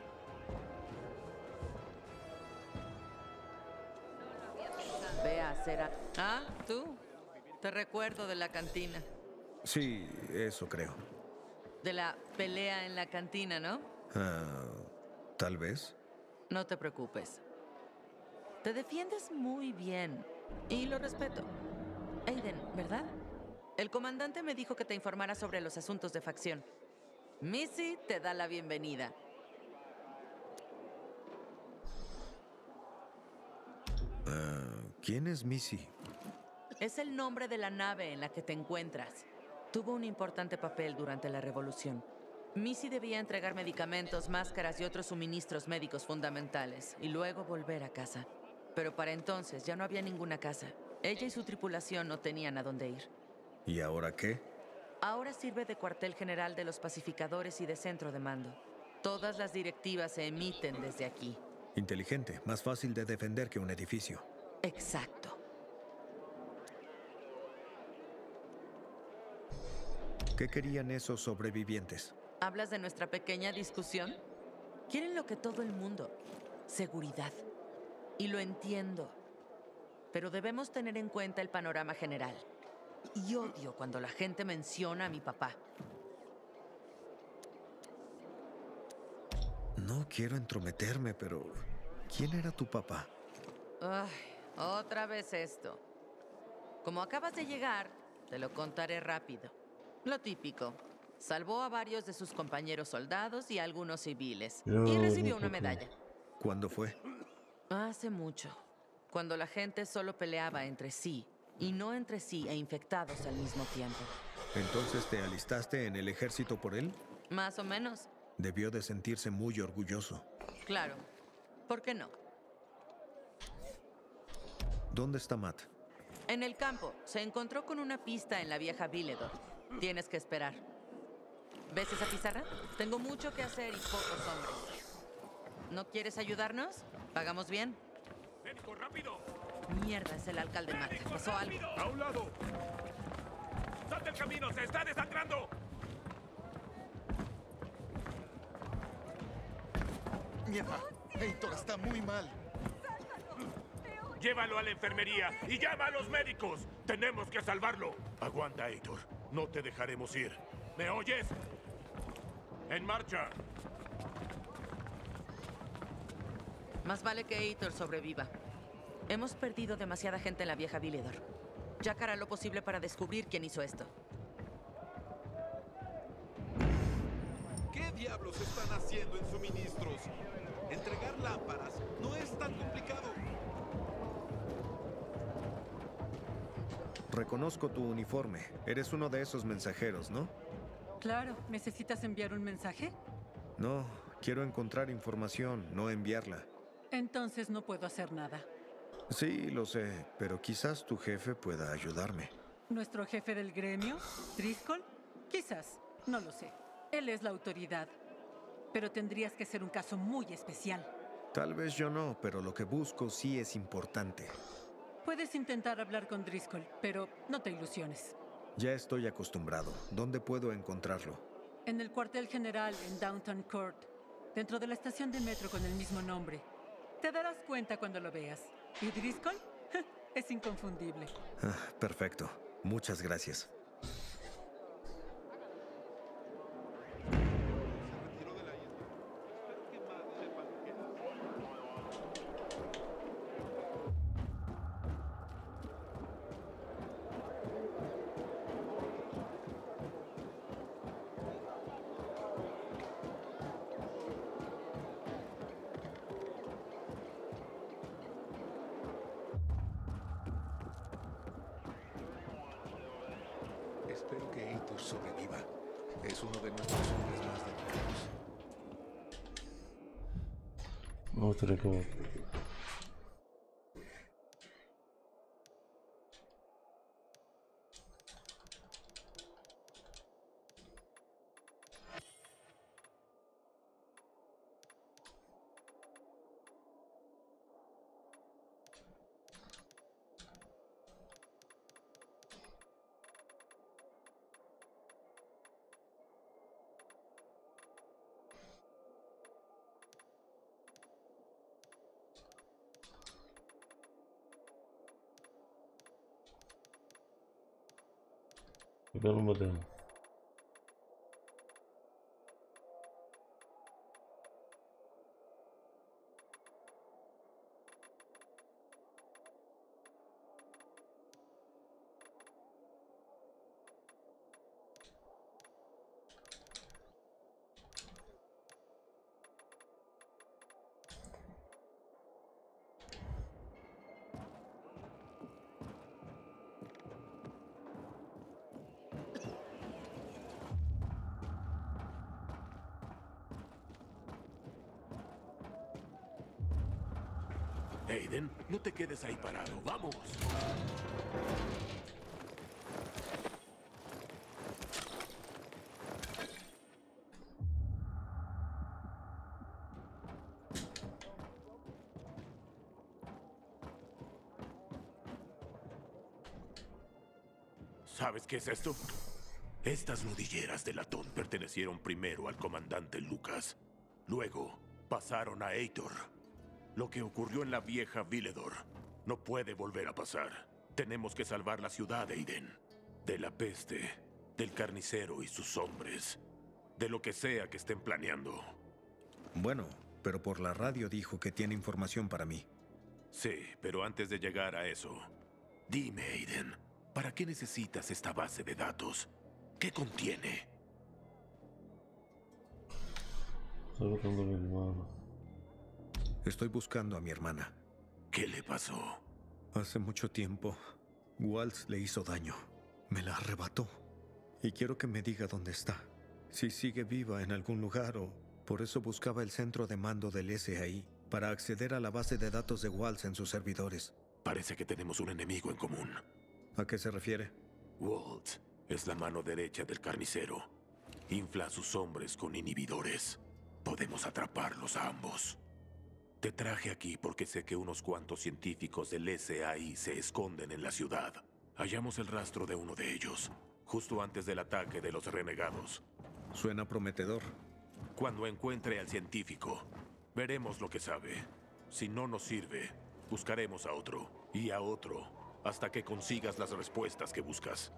Ve a hacer a... Ah, tú. Te recuerdo de la cantina. Sí, eso creo. De la pelea en la cantina, ¿no? Tal vez. No te preocupes. Te defiendes muy bien. Y lo respeto. Aiden, ¿verdad? El comandante me dijo que te informara sobre los asuntos de facción. Missy te da la bienvenida. ¿Quién es Missy? Es el nombre de la nave en la que te encuentras. Tuvo un importante papel durante la revolución. Missy debía entregar medicamentos, máscaras y otros suministros médicos fundamentales, y luego volver a casa. Pero para entonces ya no había ninguna casa. Ella y su tripulación no tenían a dónde ir. ¿Y ahora qué? Ahora sirve de cuartel general de los pacificadores y de centro de mando. Todas las directivas se emiten desde aquí. Inteligente, más fácil de defender que un edificio. Exacto. ¿Qué querían esos sobrevivientes? ¿Hablas de nuestra pequeña discusión? Quieren lo que todo el mundo. Seguridad. Y lo entiendo. Pero debemos tener en cuenta el panorama general. Y odio cuando la gente menciona a mi papá. No quiero entrometerme, pero ¿quién era tu papá? Ay, otra vez esto. Como acabas de llegar, te lo contaré rápido. Lo típico. Salvó a varios de sus compañeros soldados y a algunos civiles. Y recibió una medalla. ¿Cuándo fue? Hace mucho. Cuando la gente solo peleaba entre sí. Y no entre sí e infectados al mismo tiempo. ¿Entonces te alistaste en el ejército por él? Más o menos. Debió de sentirse muy orgulloso. Claro. ¿Por qué no? ¿Dónde está Matt? En el campo. Se encontró con una pista en la vieja Villedor. Tienes que esperar. ¿Ves esa pizarra? Tengo mucho que hacer y pocos hombres. ¿No quieres ayudarnos? ¿Pagamos bien? ¡Médico, rápido! Mierda, es el alcalde Matt. ¿Pasó algo? ¡A un lado! ¡Sal del camino! ¡Se está desangrando! Mierda, Heitor está muy mal. Llévalo a la enfermería y llama a los médicos. Tenemos que salvarlo. Aguanta, Heitor. No te dejaremos ir. ¿Me oyes? En marcha. Más vale que Heitor sobreviva. Hemos perdido demasiada gente en la vieja Villedor. Jack hará lo posible para descubrir quién hizo esto. ¿Qué diablos están haciendo en suministros? Entregar lámparas no es tan complicado. Reconozco tu uniforme. Eres uno de esos mensajeros, ¿no? Claro, ¿necesitas enviar un mensaje? No, quiero encontrar información, no enviarla. Entonces no puedo hacer nada. Sí, lo sé, pero quizás tu jefe pueda ayudarme. ¿Nuestro jefe del gremio? ¿Driscoll? Quizás, no lo sé. Él es la autoridad. Pero tendrías que ser un caso muy especial. Tal vez yo no, pero lo que busco sí es importante. Puedes intentar hablar con Driscoll, pero no te ilusiones. Ya estoy acostumbrado. ¿Dónde puedo encontrarlo? En el cuartel general en Downtown Court, dentro de la estación de metro con el mismo nombre. Te darás cuenta cuando lo veas. ¿Y Driscoll? Es inconfundible. Perfecto. Muchas gracias. Espero que Eitor sobreviva. Es uno de nuestros hombres más delicados. Me gustaría que... Yo no me tengo. Aiden, no te quedes ahí parado. ¡Vamos! ¿Sabes qué es esto? Estas rodilleras de latón pertenecieron primero al comandante Lucas. Luego pasaron a Eitor. Lo que ocurrió en la vieja Villedor no puede volver a pasar. Tenemos que salvar la ciudad, Aiden. De la peste, del carnicero y sus hombres. De lo que sea que estén planeando. Bueno, pero por la radio dijo que tiene información para mí. Sí, pero antes de llegar a eso, dime, Aiden, ¿para qué necesitas esta base de datos? ¿Qué contiene? Estoy buscando a mi hermano. Estoy buscando a mi hermana. ¿Qué le pasó? Hace mucho tiempo, Waltz le hizo daño. Me la arrebató. Y quiero que me diga dónde está. Si sigue viva en algún lugar o... Por eso buscaba el centro de mando del SAI para acceder a la base de datos de Waltz en sus servidores. Parece que tenemos un enemigo en común. ¿A qué se refiere? Waltz es la mano derecha del carnicero. Infla a sus hombres con inhibidores. Podemos atraparlos a ambos. Te traje aquí porque sé que unos cuantos científicos del SAI se esconden en la ciudad. Hallamos el rastro de uno de ellos, justo antes del ataque de los renegados. Suena prometedor. Cuando encuentre al científico, veremos lo que sabe. Si no nos sirve, buscaremos a otro, y a otro, hasta que consigas las respuestas que buscas.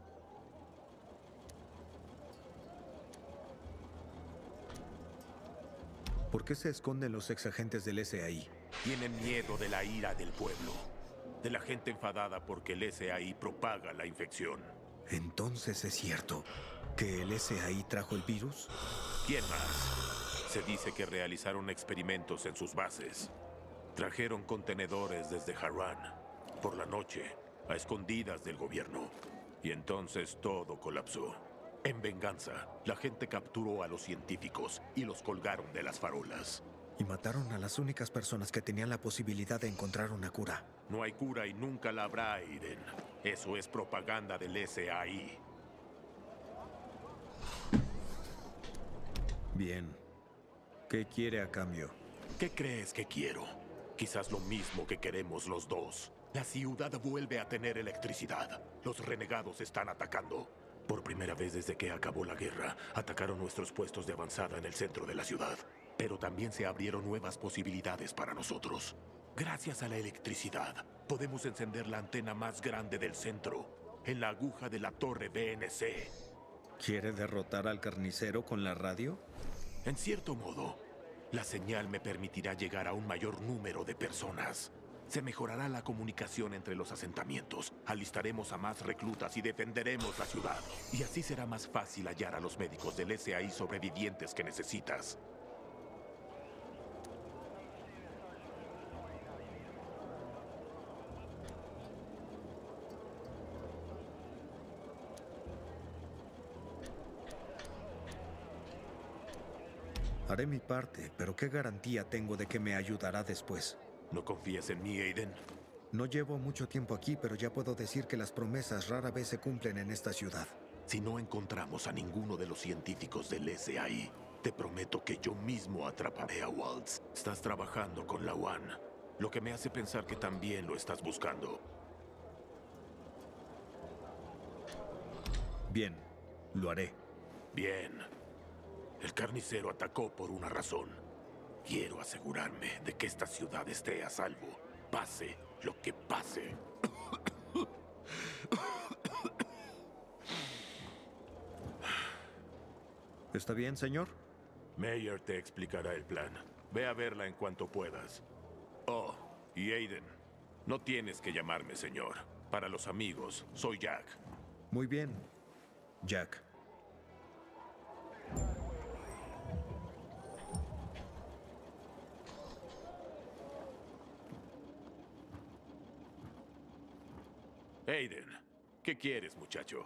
¿Por qué se esconden los exagentes del SAI? Tienen miedo de la ira del pueblo, de la gente enfadada porque el SAI propaga la infección. Entonces es cierto que el SAI trajo el virus. ¿Quién más? Se dice que realizaron experimentos en sus bases. Trajeron contenedores desde Harran. Por la noche, a escondidas del gobierno. Y entonces todo colapsó. En venganza, la gente capturó a los científicos y los colgaron de las farolas. Y mataron a las únicas personas que tenían la posibilidad de encontrar una cura. No hay cura y nunca la habrá, Aiden. Eso es propaganda del SAI. Bien. ¿Qué quiere a cambio? ¿Qué crees que quiero? Quizás lo mismo que queremos los dos. La ciudad vuelve a tener electricidad. Los renegados están atacando. Por primera vez desde que acabó la guerra, atacaron nuestros puestos de avanzada en el centro de la ciudad. Pero también se abrieron nuevas posibilidades para nosotros. Gracias a la electricidad, podemos encender la antena más grande del centro, en la aguja de la torre BNC. ¿Quiere derrotar al carnicero con la radio? En cierto modo, la señal me permitirá llegar a un mayor número de personas. Se mejorará la comunicación entre los asentamientos, alistaremos a más reclutas y defenderemos la ciudad. Y así será más fácil hallar a los médicos del SAI sobrevivientes que necesitas. Haré mi parte, pero ¿qué garantía tengo de que me ayudará después? ¿No confías en mí, Aiden? No llevo mucho tiempo aquí, pero ya puedo decir que las promesas rara vez se cumplen en esta ciudad. Si no encontramos a ninguno de los científicos del SAI, te prometo que yo mismo atraparé a Waltz. Estás trabajando con la One, lo que me hace pensar que también lo estás buscando. Bien, lo haré. Bien. El carnicero atacó por una razón. Quiero asegurarme de que esta ciudad esté a salvo, pase lo que pase. ¿Está bien, señor? Mayer te explicará el plan. Ve a verla en cuanto puedas. Oh, y Aiden, no tienes que llamarme señor. Para los amigos, soy Jack. Muy bien, Jack. Aiden, ¿qué quieres, muchacho?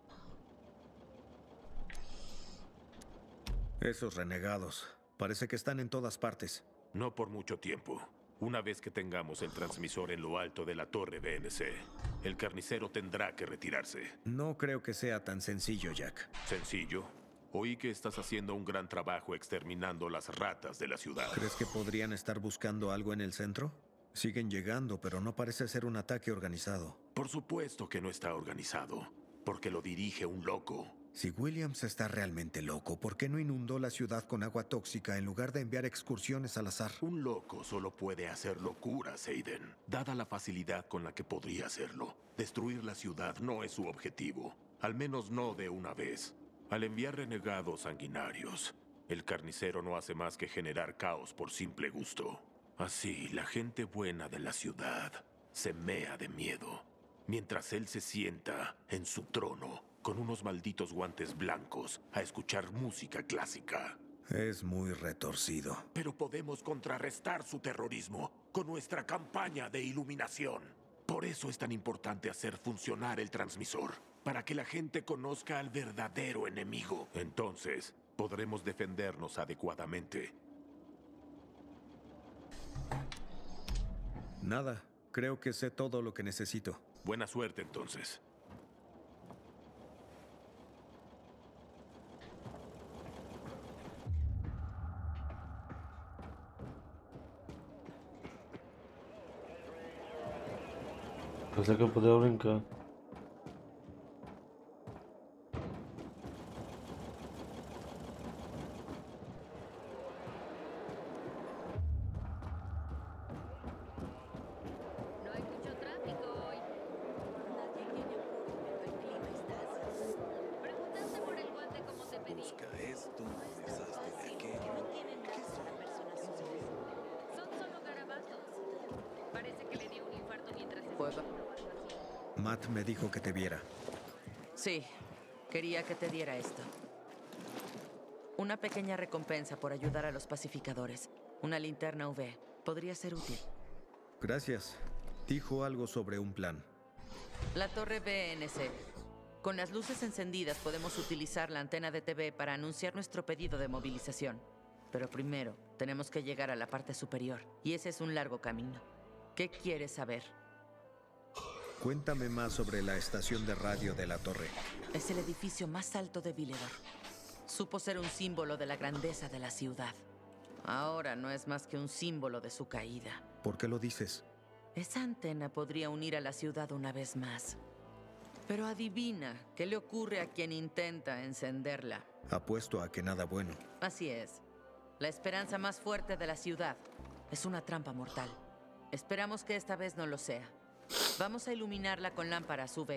Esos renegados. Parece que están en todas partes. No por mucho tiempo. Una vez que tengamos el transmisor en lo alto de la torre BNC, el carnicero tendrá que retirarse. No creo que sea tan sencillo, Jack. ¿Sencillo? Oí que estás haciendo un gran trabajo exterminando las ratas de la ciudad. ¿Crees que podrían estar buscando algo en el centro? Siguen llegando, pero no parece ser un ataque organizado. Por supuesto que no está organizado, porque lo dirige un loco. Si Williams está realmente loco, ¿por qué no inundó la ciudad con agua tóxica en lugar de enviar excursiones al azar? Un loco solo puede hacer locuras, Aiden, dada la facilidad con la que podría hacerlo. Destruir la ciudad no es su objetivo, al menos no de una vez. Al enviar renegados sanguinarios, el carnicero no hace más que generar caos por simple gusto. Así, la gente buena de la ciudad se mea de miedo, mientras él se sienta en su trono con unos malditos guantes blancos a escuchar música clásica. Es muy retorcido. Pero podemos contrarrestar su terrorismo con nuestra campaña de iluminación. Por eso es tan importante hacer funcionar el transmisor, para que la gente conozca al verdadero enemigo. Entonces, podremos defendernos adecuadamente. Nada. Creo que sé todo lo que necesito. Buena suerte, entonces. Pensé que podía brincar. No hay mucho tráfico hoy. Nadie tiene apuro, pero el clima está así. Preguntaste por el guante como te pedí. Busca esto, deshazte de aquello. No tienen nada para personas suyas. Son solo garabatos. Parece que le dio un infarto mientras se Matt me dijo que te viera. Sí, quería que te diera esto. Una pequeña recompensa por ayudar a los pacificadores. Una linterna UV. Podría ser útil. Gracias. Dijo algo sobre un plan. La torre BNC. Con las luces encendidas podemos utilizar la antena de TV para anunciar nuestro pedido de movilización. Pero primero, tenemos que llegar a la parte superior, y ese es un largo camino. ¿Qué quieres saber? Cuéntame más sobre la estación de radio de la torre. Es el edificio más alto de Villedor. Supo ser un símbolo de la grandeza de la ciudad. Ahora no es más que un símbolo de su caída. ¿Por qué lo dices? Esa antena podría unir a la ciudad una vez más. Pero adivina, ¿qué le ocurre a quien intenta encenderla? Apuesto a que nada bueno. Así es. La esperanza más fuerte de la ciudad es una trampa mortal. Esperamos que esta vez no lo sea. Vamos a iluminarla con lámparas UV.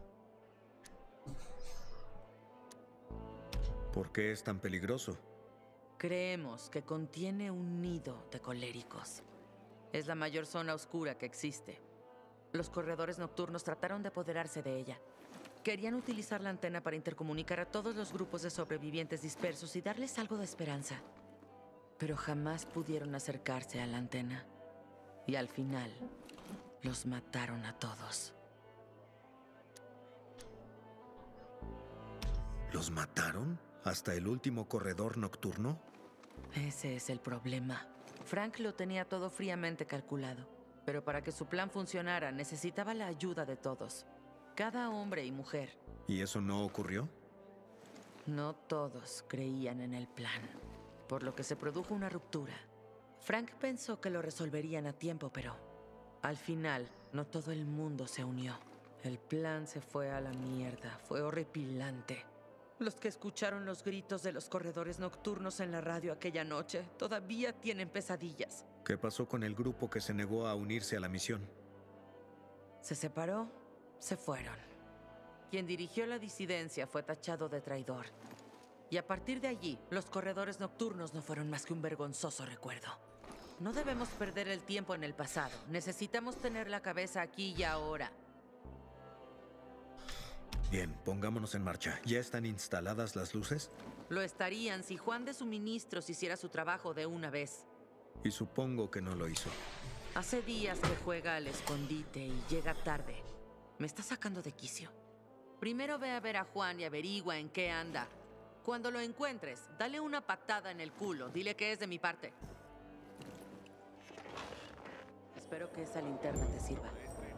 ¿Por qué es tan peligroso? Creemos que contiene un nido de coléricos. Es la mayor zona oscura que existe. Los corredores nocturnos trataron de apoderarse de ella. Querían utilizar la antena para intercomunicar a todos los grupos de sobrevivientes dispersos y darles algo de esperanza. Pero jamás pudieron acercarse a la antena. Y al final, los mataron a todos. ¿Los mataron? ¿Hasta el último corredor nocturno? Ese es el problema. Frank lo tenía todo fríamente calculado. Pero para que su plan funcionara, necesitaba la ayuda de todos. Cada hombre y mujer. ¿Y eso no ocurrió? No todos creían en el plan, por lo que se produjo una ruptura. Frank pensó que lo resolverían a tiempo, pero al final no todo el mundo se unió. El plan se fue a la mierda. Fue horripilante. Los que escucharon los gritos de los corredores nocturnos en la radio aquella noche todavía tienen pesadillas. ¿Qué pasó con el grupo que se negó a unirse a la misión? Se separó, se fueron. Quien dirigió la disidencia fue tachado de traidor. Y a partir de allí, los corredores nocturnos no fueron más que un vergonzoso recuerdo. No debemos perder el tiempo en el pasado. Necesitamos tener la cabeza aquí y ahora. Bien, pongámonos en marcha. ¿Ya están instaladas las luces? Lo estarían si Juan de Suministros hiciera su trabajo de una vez. Y supongo que no lo hizo. Hace días que juega al escondite y llega tarde. Me está sacando de quicio. Primero ve a ver a Juan y averigua en qué anda. Cuando lo encuentres, dale una patada en el culo. Dile que es de mi parte. Espero que esa linterna te sirva.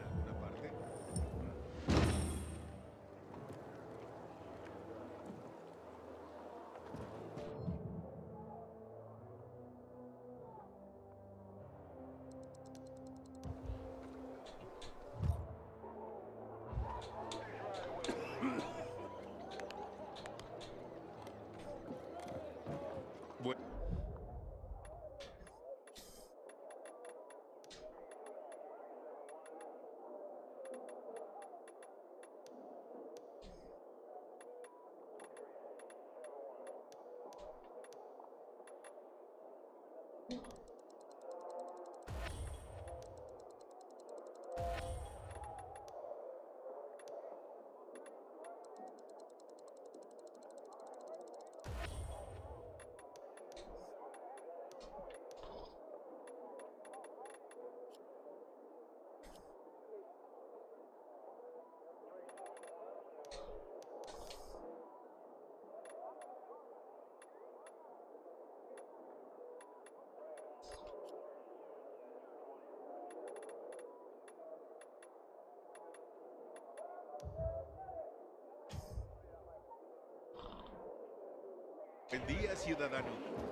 Buen día, ciudadano.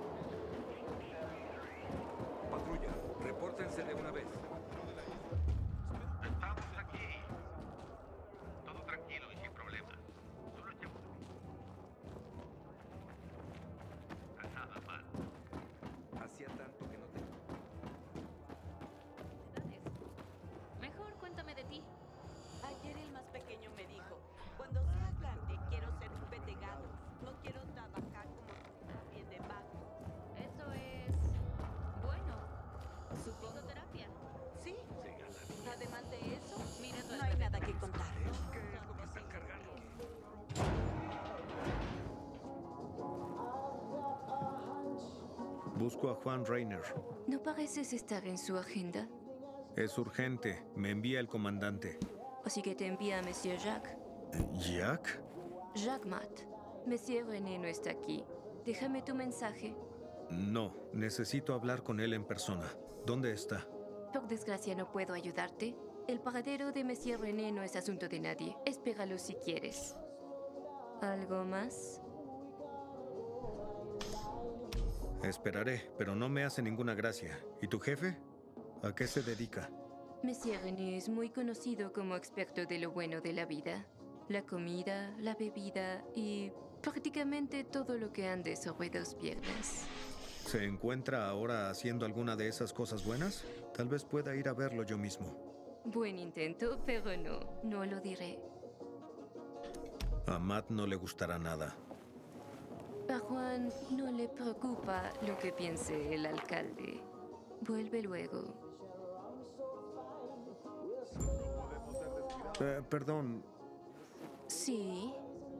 Patrulla, repórtense de una vez. Estamos aquí. Todo tranquilo y sin problema. Solo echamos... Nada mal. Hacía tanto que no te... Mejor cuéntame de ti. Ayer el más pequeño me dijo, cuando sea grande quiero ser un petegado. No quiero trabajar como bien de banco. Eso es... bueno. Supongo. ¿Psicoterapia? Sí. Además de eso, Mira tu no hay nada que contar. ¿Qué es lo que están cargando? Busco a Juan Rainer. ¿No pareces estar en su agenda? Es urgente. Me envía el comandante. así que te envía a Monsieur Jacques. ¿Jack? Jacques Mat. Monsieur René no está aquí. Déjame tu mensaje. No, necesito hablar con él en persona. ¿Dónde está? Por desgracia no puedo ayudarte. El paradero de Monsieur René no es asunto de nadie. Espéralo si quieres. ¿Algo más? Esperaré, pero no me hace ninguna gracia. ¿Y tu jefe? ¿A qué se dedica? Monsieur René es muy conocido como experto de lo bueno de la vida. La comida, la bebida y prácticamente todo lo que ande sobre dos piernas. ¿Se encuentra ahora haciendo alguna de esas cosas buenas? Tal vez pueda ir a verlo yo mismo. Buen intento, pero no lo diré. A Matt no le gustará nada. A Juan no le preocupa lo que piense el alcalde. Vuelve luego. Perdón. Sí.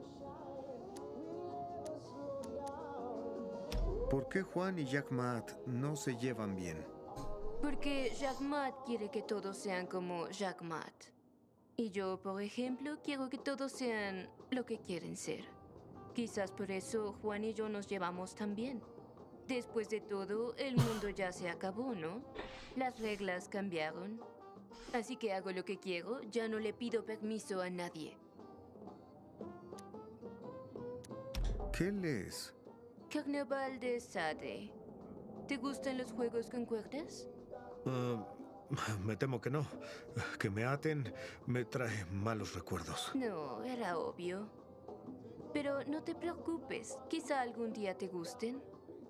¿Por qué Juan y Jack Matt no se llevan bien? Porque Jacques Mat quiere que todos sean como Jacques Mat. Y yo, por ejemplo, quiero que todos sean lo que quieren ser. Quizás por eso Juan y yo nos llevamos tan bien. Después de todo, el mundo ya se acabó, ¿no? Las reglas cambiaron. Así que hago lo que quiero, ya no le pido permiso a nadie. ¿Qué lees? Carnaval de Sade. ¿Te gustan los juegos con cuerdas? Me temo que no. Que me aten me trae malos recuerdos. No, era obvio. Pero no te preocupes, quizá algún día te gusten.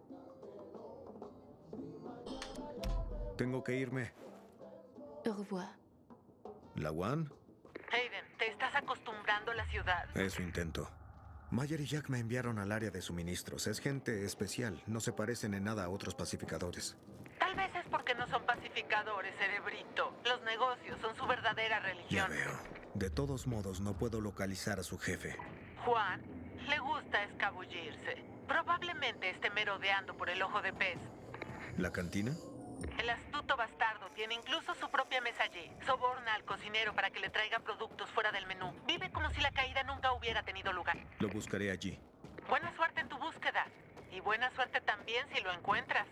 Tengo que irme. Au revoir. ¿Lawan? Aiden, te estás acostumbrando a la ciudad. Eso intento. Mayer y Jack me enviaron al área de suministros. Es gente especial. No se parecen en nada a otros pacificadores. Tal vez es porque no son pacificadores, cerebrito. Los negocios son su verdadera religión. Ya veo. De todos modos, no puedo localizar a su jefe. Juan le gusta escabullirse. Probablemente esté merodeando por el ojo de pez. ¿La cantina? El astuto bastardo tiene incluso su propia mesa allí. Soborna al cocinero para que le traiga productos fuera del menú. Vive como si la caída nunca hubiera tenido lugar. Lo buscaré allí. Buena suerte en tu búsqueda. Y buena suerte también si lo encuentras.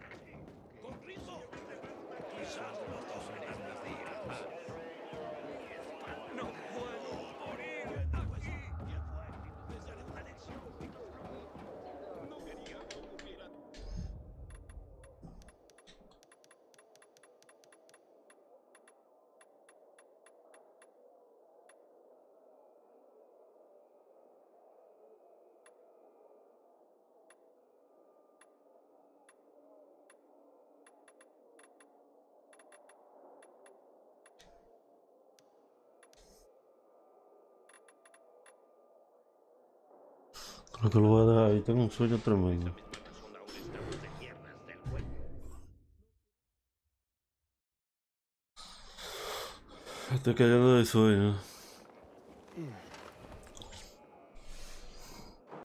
No puedo morir aquí. Les daré una lección. No quería que ocurriera. Creo que lo voy a dejar ahí. Tengo un sueño tremendo. Estoy cayendo de sueño.